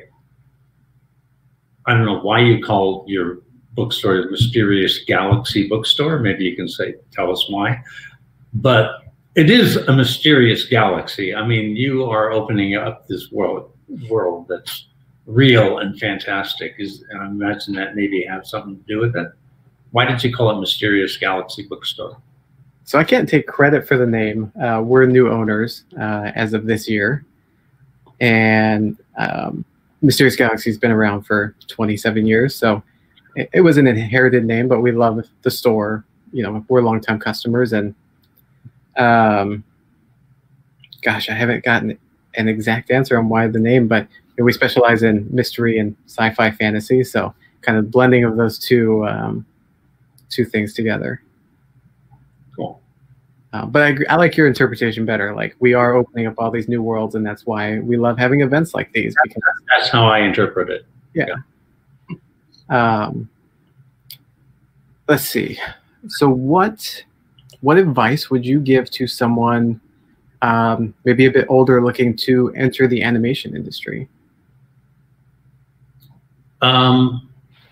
I don't know why you call your bookstore the Mysterious Galaxy Bookstore. Maybe you can say, tell us why. But it is a mysterious galaxy. I mean, you are opening up this world world that's real and fantastic. Is I imagine that maybe have something to do with it. Why did you call it Mysterious Galaxy Bookstore? So I can't take credit for the name. Uh, we're new owners uh, as of this year, and um, Mysterious Galaxy has been around for twenty-seven years. So it, it was an inherited name, but we love the store. You know, we're longtime customers, and um, gosh, I haven't gotten an exact answer on why the name, but you know, we specialize in mystery and sci-fi fantasy, so kind of blending of those two um, two things together. Cool. Uh, but I, agree, I like your interpretation better. Like, we are opening up all these new worlds, and that's why we love having events like these. Because that's how I interpret it. Yeah. Um, let's see. So what what advice would you give to someone um, maybe a bit older looking to enter the animation industry? Um,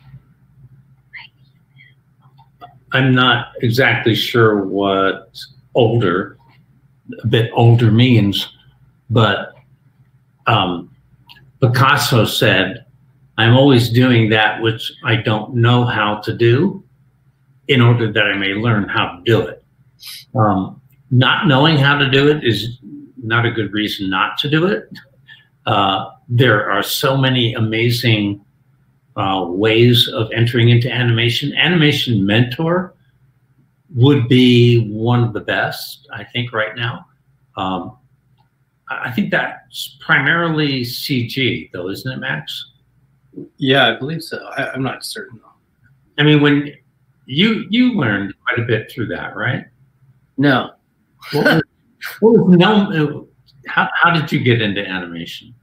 I'm not exactly sure what older, a bit older means, but um, Picasso said, I'm always doing that which I don't know how to do in order that I may learn how to do it. Um, not knowing how to do it is not a good reason not to do it. Uh, there are so many amazing uh, ways of entering into animation. Animation Mentor would be one of the best, I think, right now. Um, I think that's primarily C G, though, isn't it, Max? Yeah, I believe so. I, I'm not certain. I mean, when you you learned quite a bit through that, right? No. What was, what was, no how, how did you get into animation?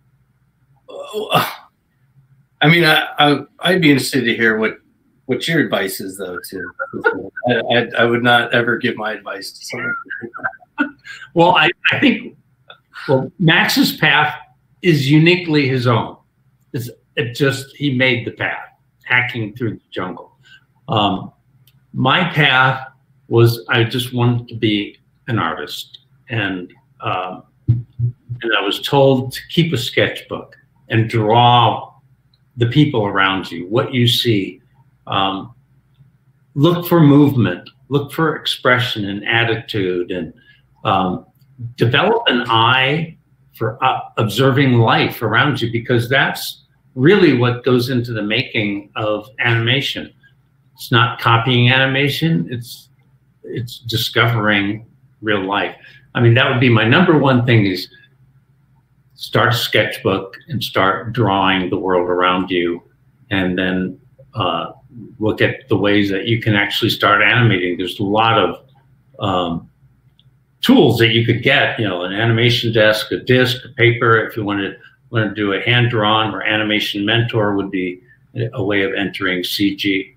I mean, I, I, I'd be interested to hear what, what your advice is, though, too. I, I, I would not ever give my advice to someone. Well, I, I think well, Max's path is uniquely his own. It's, it just, he made the path, hacking through the jungle. Um, my path was I just wanted to be an artist, and um, and I was told to keep a sketchbook and draw the people around you, what you see. Um, look for movement, look for expression and attitude, and um, develop an eye for uh, observing life around you, because that's really what goes into the making of animation. It's not copying animation, it's it's discovering real life. I mean, that would be my number one thing, is start a sketchbook and start drawing the world around you, and then uh, look at the ways that you can actually start animating. There's a lot of um, tools that you could get, you know, an animation desk, a disc, a paper, if you wanted to learn to do a hand-drawn, or Animation Mentor would be a way of entering C G.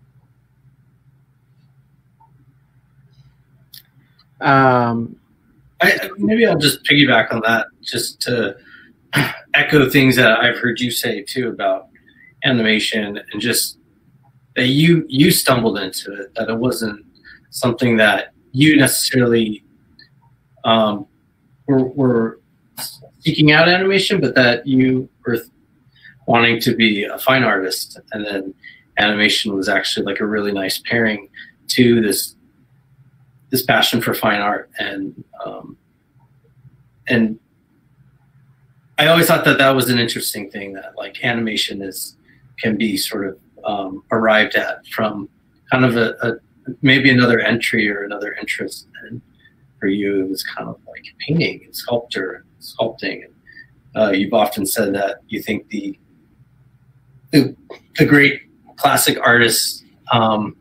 Um, I, maybe I'll just piggyback on that, just to echo things that I've heard you say too about animation, and just that you you stumbled into it, that it wasn't something that you necessarily um, were, were seeking out animation, but that you were wanting to be a fine artist, and then animation was actually like a really nice pairing to this this passion for fine art. And um, and I always thought that that was an interesting thing, that like animation is can be sort of um, arrived at from kind of a, a maybe another entry or another interest. And for you, it was kind of like painting and sculpture and sculpting. And uh, you've often said that you think the the, the great classic artists, um,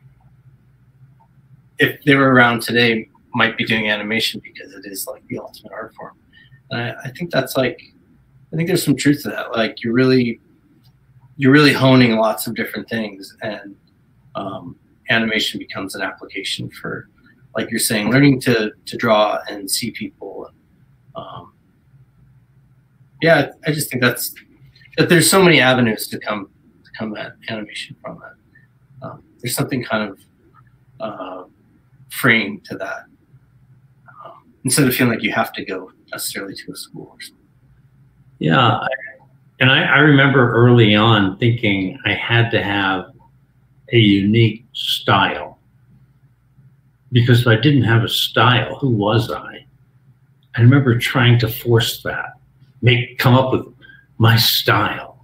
if they were around today, might be doing animation because it is like the ultimate art form. And I, I think that's like, I think there's some truth to that. Like you're really, you're really honing lots of different things, and um, animation becomes an application for, like you're saying, learning to to draw and see people. Um, yeah, I just think that's that. There's so many avenues to come to come at animation from that. Um, there's something kind of uh, freeing to that, um, instead of feeling like you have to go necessarily to a school or something. Yeah, and I, I remember early on thinking I had to have a unique style, because if I didn't have a style, who was I? I remember trying to force that, make come up with my style.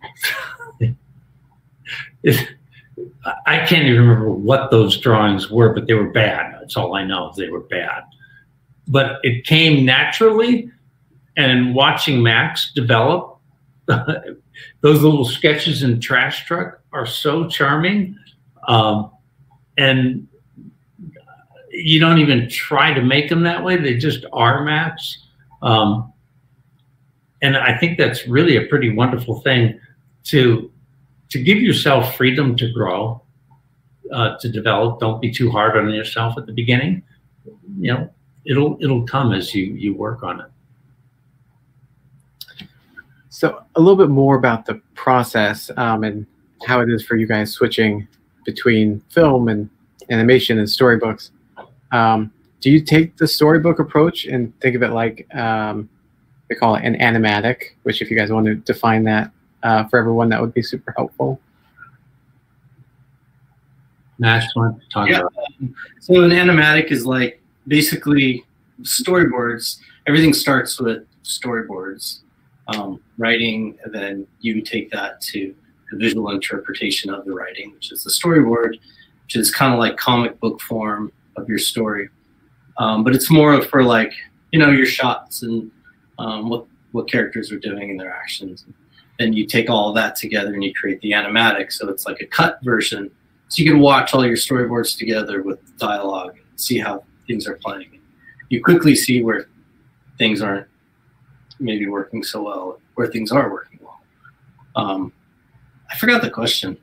it, I can't even remember what those drawings were, but they were bad. That's all I know. They were bad. But it came naturally, and watching Max develop, those little sketches in Trash Truck are so charming. Um, and you don't even try to make them that way. They just are Max. Um, and I think that's really a pretty wonderful thing to, to give yourself freedom to grow, uh, to develop. Don't be too hard on yourself at the beginning. You know, it'll, it'll come as you, you work on it. So a little bit more about the process um, and how it is for you guys switching between film and animation and storybooks. Um, do you take the storybook approach and think of it like um, they call it an animatic, which if you guys want to define that uh, for everyone, that would be super helpful. Nash, want to talk yeah. about Um, so an animatic is like basically storyboards. Everything starts with storyboards. Um, writing, and then you take that to the visual interpretation of the writing, which is the storyboard, which is kind of like comic book form of your story. Um, but it's more for like, you know, your shots and um, what, what characters are doing and their actions. Then you take all of that together and you create the animatic. So it's like a cut version. So you can watch all your storyboards together with dialogue and see how things are playing. You quickly see where things aren't maybe working so well, where things are working well. Um, I forgot the question.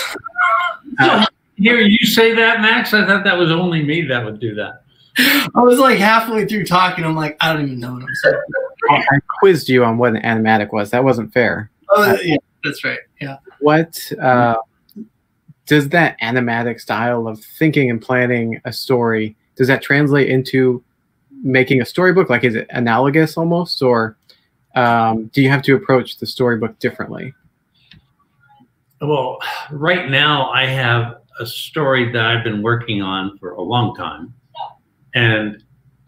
uh, Hear you say that, Max? I thought that was only me that would do that. I was like halfway through talking. I'm like, I don't even know what I'm saying. I quizzed you on what an animatic was. That wasn't fair. Oh, uh, yeah, that's right. Yeah. What uh, does that animatic style of thinking and planning a story, does that translate into making a storybook? Like, is it analogous almost, or um, do you have to approach the storybook differently? Well, right now I have a story that I've been working on for a long time. And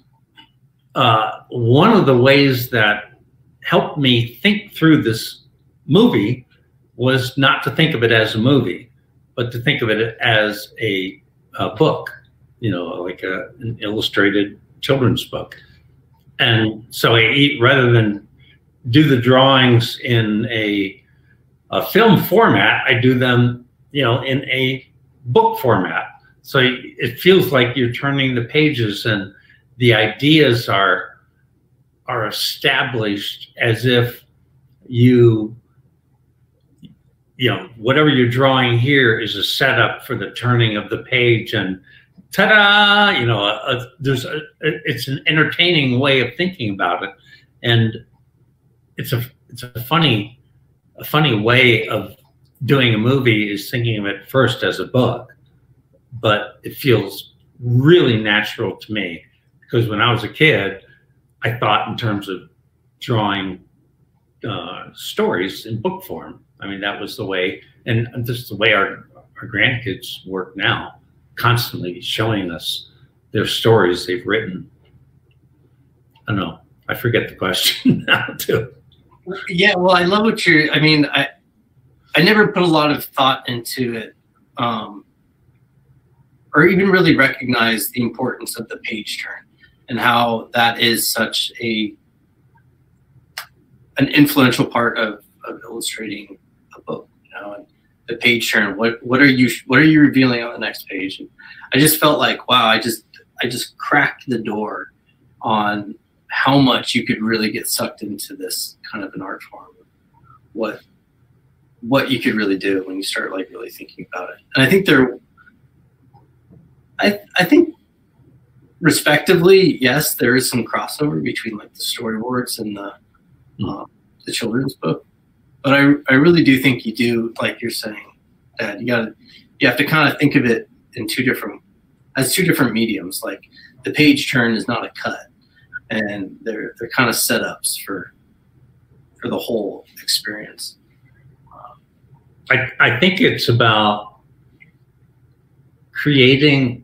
uh, one of the ways that helped me think through this movie was not to think of it as a movie, but to think of it as a, a book, you know, like a, an illustrated children's book. And so I, rather than do the drawings in a, a film format, I do them, you know, in a book format. So it feels like you're turning the pages and the ideas are, are established as if you, you know, whatever you're drawing here is a setup for the turning of the page, and ta-da, you know, a, a, there's a, it's an entertaining way of thinking about it. And it's a, it's a funny, a funny way of doing a movie is thinking of it first as a book, but it feels really natural to me because when I was a kid, I thought in terms of drawing uh, stories in book form. I mean, that was the way, and this is the way our, our grandkids work now, constantly showing us their stories they've written. I don't know. I forget the question now too. Yeah, well, I love what you're, I mean, I, I never put a lot of thought into it, um, or even really recognize the importance of the page turn and how that is such a, an influential part of, of illustrating a book, you know, and the page turn, what, what are you, what are you revealing on the next page? And I just felt like, wow, I just, I just cracked the door on how much you could really get sucked into this kind of an art form. What, what you could really do when you start like really thinking about it. And I think there, I I think respectively, yes, there is some crossover between like the storyboards and the uh, the children's book, but I I really do think you do, like you're saying, that you got to you have to kind of think of it in two different as two different mediums. Like the page turn is not a cut, and they're they're kind of setups for for the whole experience. Um, I I think it's about creating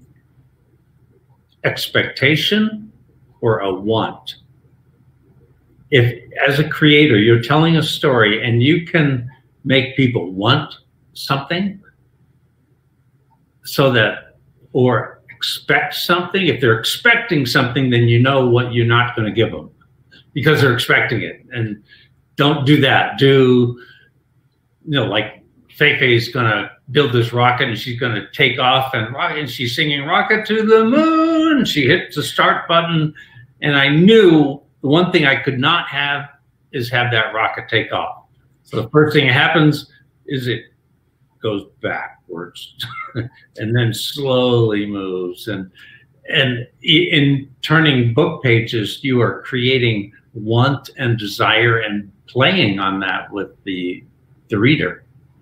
expectation or a want. If as a creator you're telling a story and you can make people want something, so that, or expect something, if they're expecting something, then you know what you're not going to give them because they're expecting it. And don't do that. Do, you know, like Feifei's going to build this rocket and she's going to take off and rocket, and she's singing "Rocket to the Moon." She hits the start button, and I knew the one thing I could not have is have that rocket take off. So the first thing that happens is it goes backwards and then slowly moves. And and in turning book pages, you are creating want and desire and playing on that with the the reader.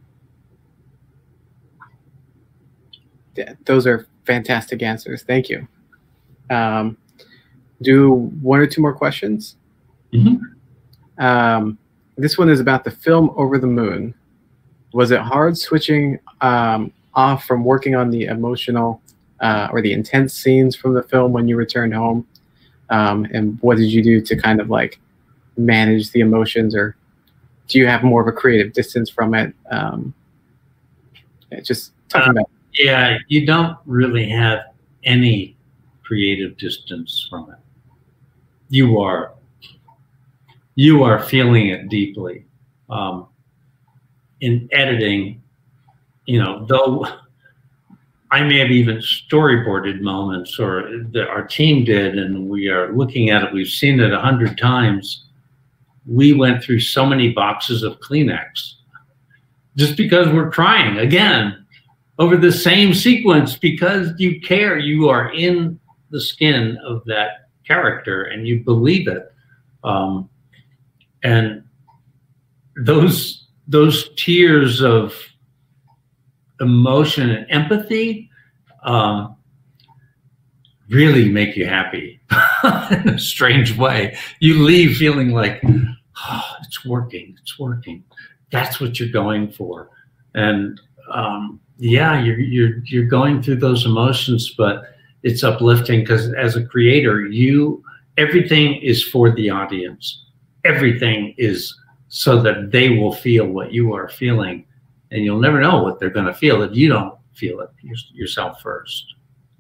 Yeah, those are fantastic answers. Thank you. Um, do one or two more questions. Mm-hmm. Um, this one is about the film Over the Moon. Was it hard switching um, off from working on the emotional uh, or the intense scenes from the film when you returned home? Um, and what did you do to kind of like manage the emotions, or do you have more of a creative distance from it? Um, just talking uh, about. Yeah, you don't really have any creative distance from it. You are, you are feeling it deeply. Um, in editing, you know, though I may have even storyboarded moments, or the, our team did, and we are looking at it, we've seen it a hundred times. We went through so many boxes of Kleenex just because we're crying again over the same sequence, because you care, you are in the skin of that character and you believe it. Um, and those, those tears of emotion and empathy um, really make you happy in a strange way. You leave feeling like, oh, it's working, it's working. That's what you're going for. And um, yeah, you're, you're, you're going through those emotions, but it's uplifting because as a creator, you, everything is for the audience. Everything is so that they will feel what you are feeling, and you'll never know what they're going to feel if you don't feel it yourself first.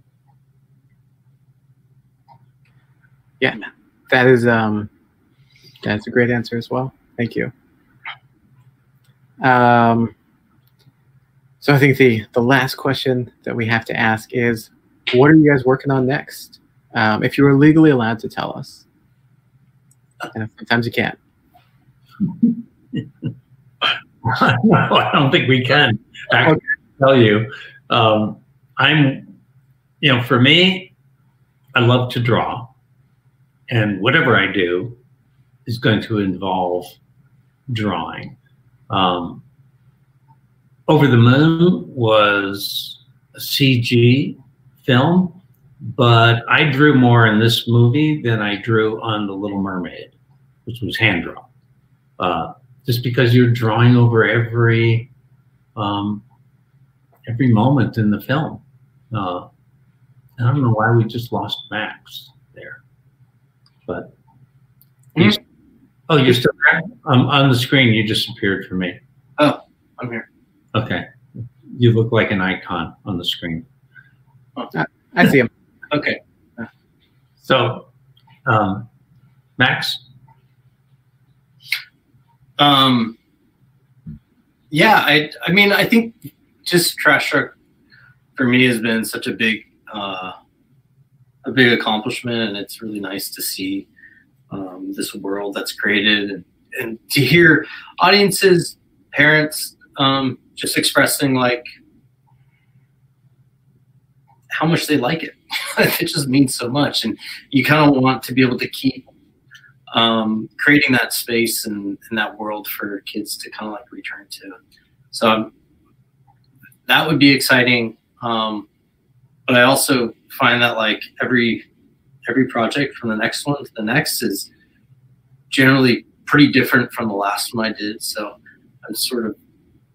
Yeah, that is um, that's a great answer as well. Thank you. Um, so I think the the last question that we have to ask is, what are you guys working on next? Um, if you were legally allowed to tell us, and sometimes you can't. No, I don't think we can. I can tell you, um, I'm, you know, for me, I love to draw, and whatever I do is going to involve drawing. Um, Over the Moon was a C G film, but I drew more in this movie than I drew on The Little Mermaid, which was hand drawn. Uh, just because you're drawing over every um, every moment in the film. Uh, I don't know why we just lost Max there, but he's, oh, you're still there? Um, on the screen, you just appeared for me. Oh, I'm here. Okay, you look like an icon on the screen. Oh. I see him. Okay. So, um, Max. Um, yeah, I, I mean, I think just Trash Truck for me has been such a big, uh, a big accomplishment, and it's really nice to see um, this world that's created, and, and to hear audiences, parents, um, just expressing like how much they like it. It just means so much, and you kind of want to be able to keep um, creating that space and, and that world for kids to kind of like return to. So um, that would be exciting. Um, but I also find that like every every project from the next one to the next is generally pretty different from the last one I did. So I'm sort of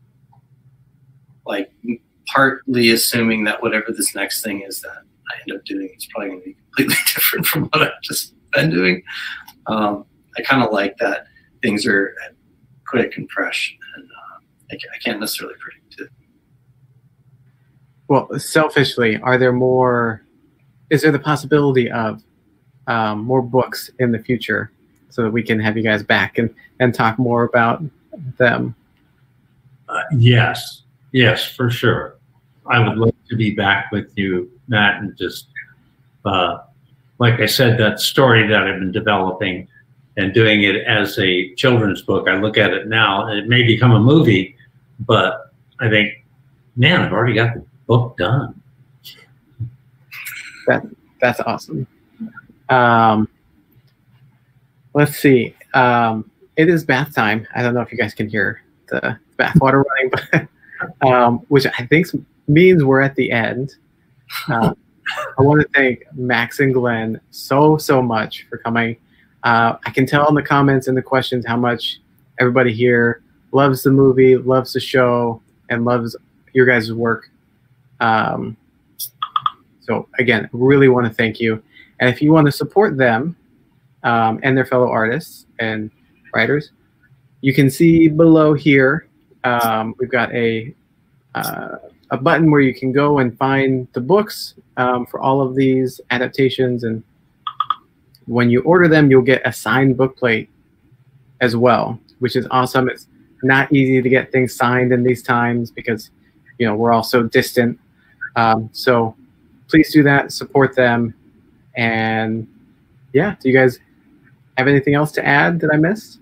like partly assuming that whatever this next thing is that I end up doing is probably going to be completely different from what I've just been doing. Um, I kind of like that things are quick and fresh, and uh, I, I can't necessarily predict it. Well, selfishly, are there more, is there the possibility of um, more books in the future so that we can have you guys back and, and talk more about them? Uh, yes, yes, for sure. I would love to be back with you, Matt, and just, uh, like I said, that story that I've been developing and doing it as a children's book, I look at it now, and it may become a movie, but I think, man, I've already got the book done. That, that's awesome. Um, let's see. Um, it is bath time. I don't know if you guys can hear the bath water running, but um, which I think means we're at the end. Um, I want to thank Max and Glen so, so much for coming. Uh, I can tell in the comments and the questions how much everybody here loves the movie, loves the show, and loves your guys' work. Um, so again, really want to thank you. And if you want to support them um, and their fellow artists and writers, you can see below here, um, we've got a, uh, a button where you can go and find the books um, for all of these adaptations. And when you order them, you'll get a signed book plate as well, which is awesome. It's not easy to get things signed in these times because, you know, we're all so distant. Um, so please do that, support them. And yeah, do you guys have anything else to add that I missed?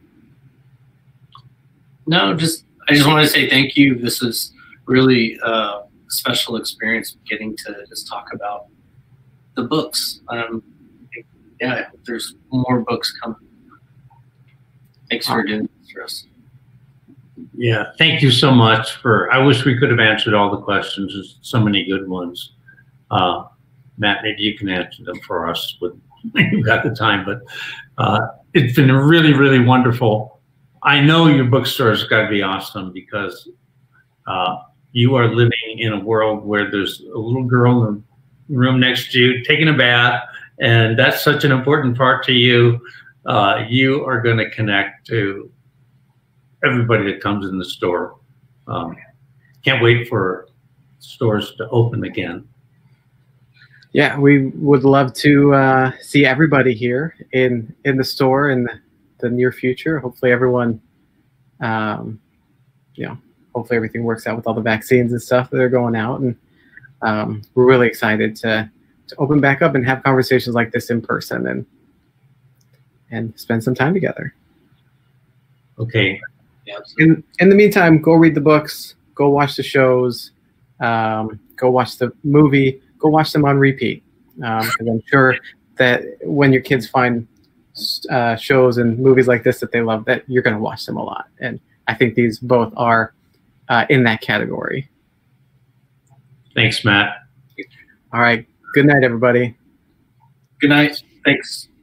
No, just, I just want to say thank you. This is really uh, a special experience getting to just talk about the books. Um, yeah, I hope there's more books coming. Thanks for doing this for us. Yeah, thank you so much for, I wish we could have answered all the questions. There's so many good ones. Uh, Matt, maybe you can answer them for us when you've got the time, but uh, it's been really, really wonderful. I know your bookstore has got to be awesome because uh, you are living in a world where there's a little girl in the room next to you taking a bath, and that's such an important part to you. Uh, you are going to connect to everybody that comes in the store. Um, can't wait for stores to open again. Yeah, we would love to uh, see everybody here in in the store in the, the near future. Hopefully, everyone, um, you know, hopefully everything works out with all the vaccines and stuff that are going out, and um, we're really excited to to open back up and have conversations like this in person and and spend some time together. Okay. Yeah, in in the meantime, go read the books, go watch the shows, um, go watch the movie. Go watch them on repeat, because um, I'm sure that when your kids find uh, shows and movies like this that they love, that you're going to watch them a lot. And I think these both are uh, in that category. Thanks, Matt. All right. Good night, everybody. Good night. Thanks.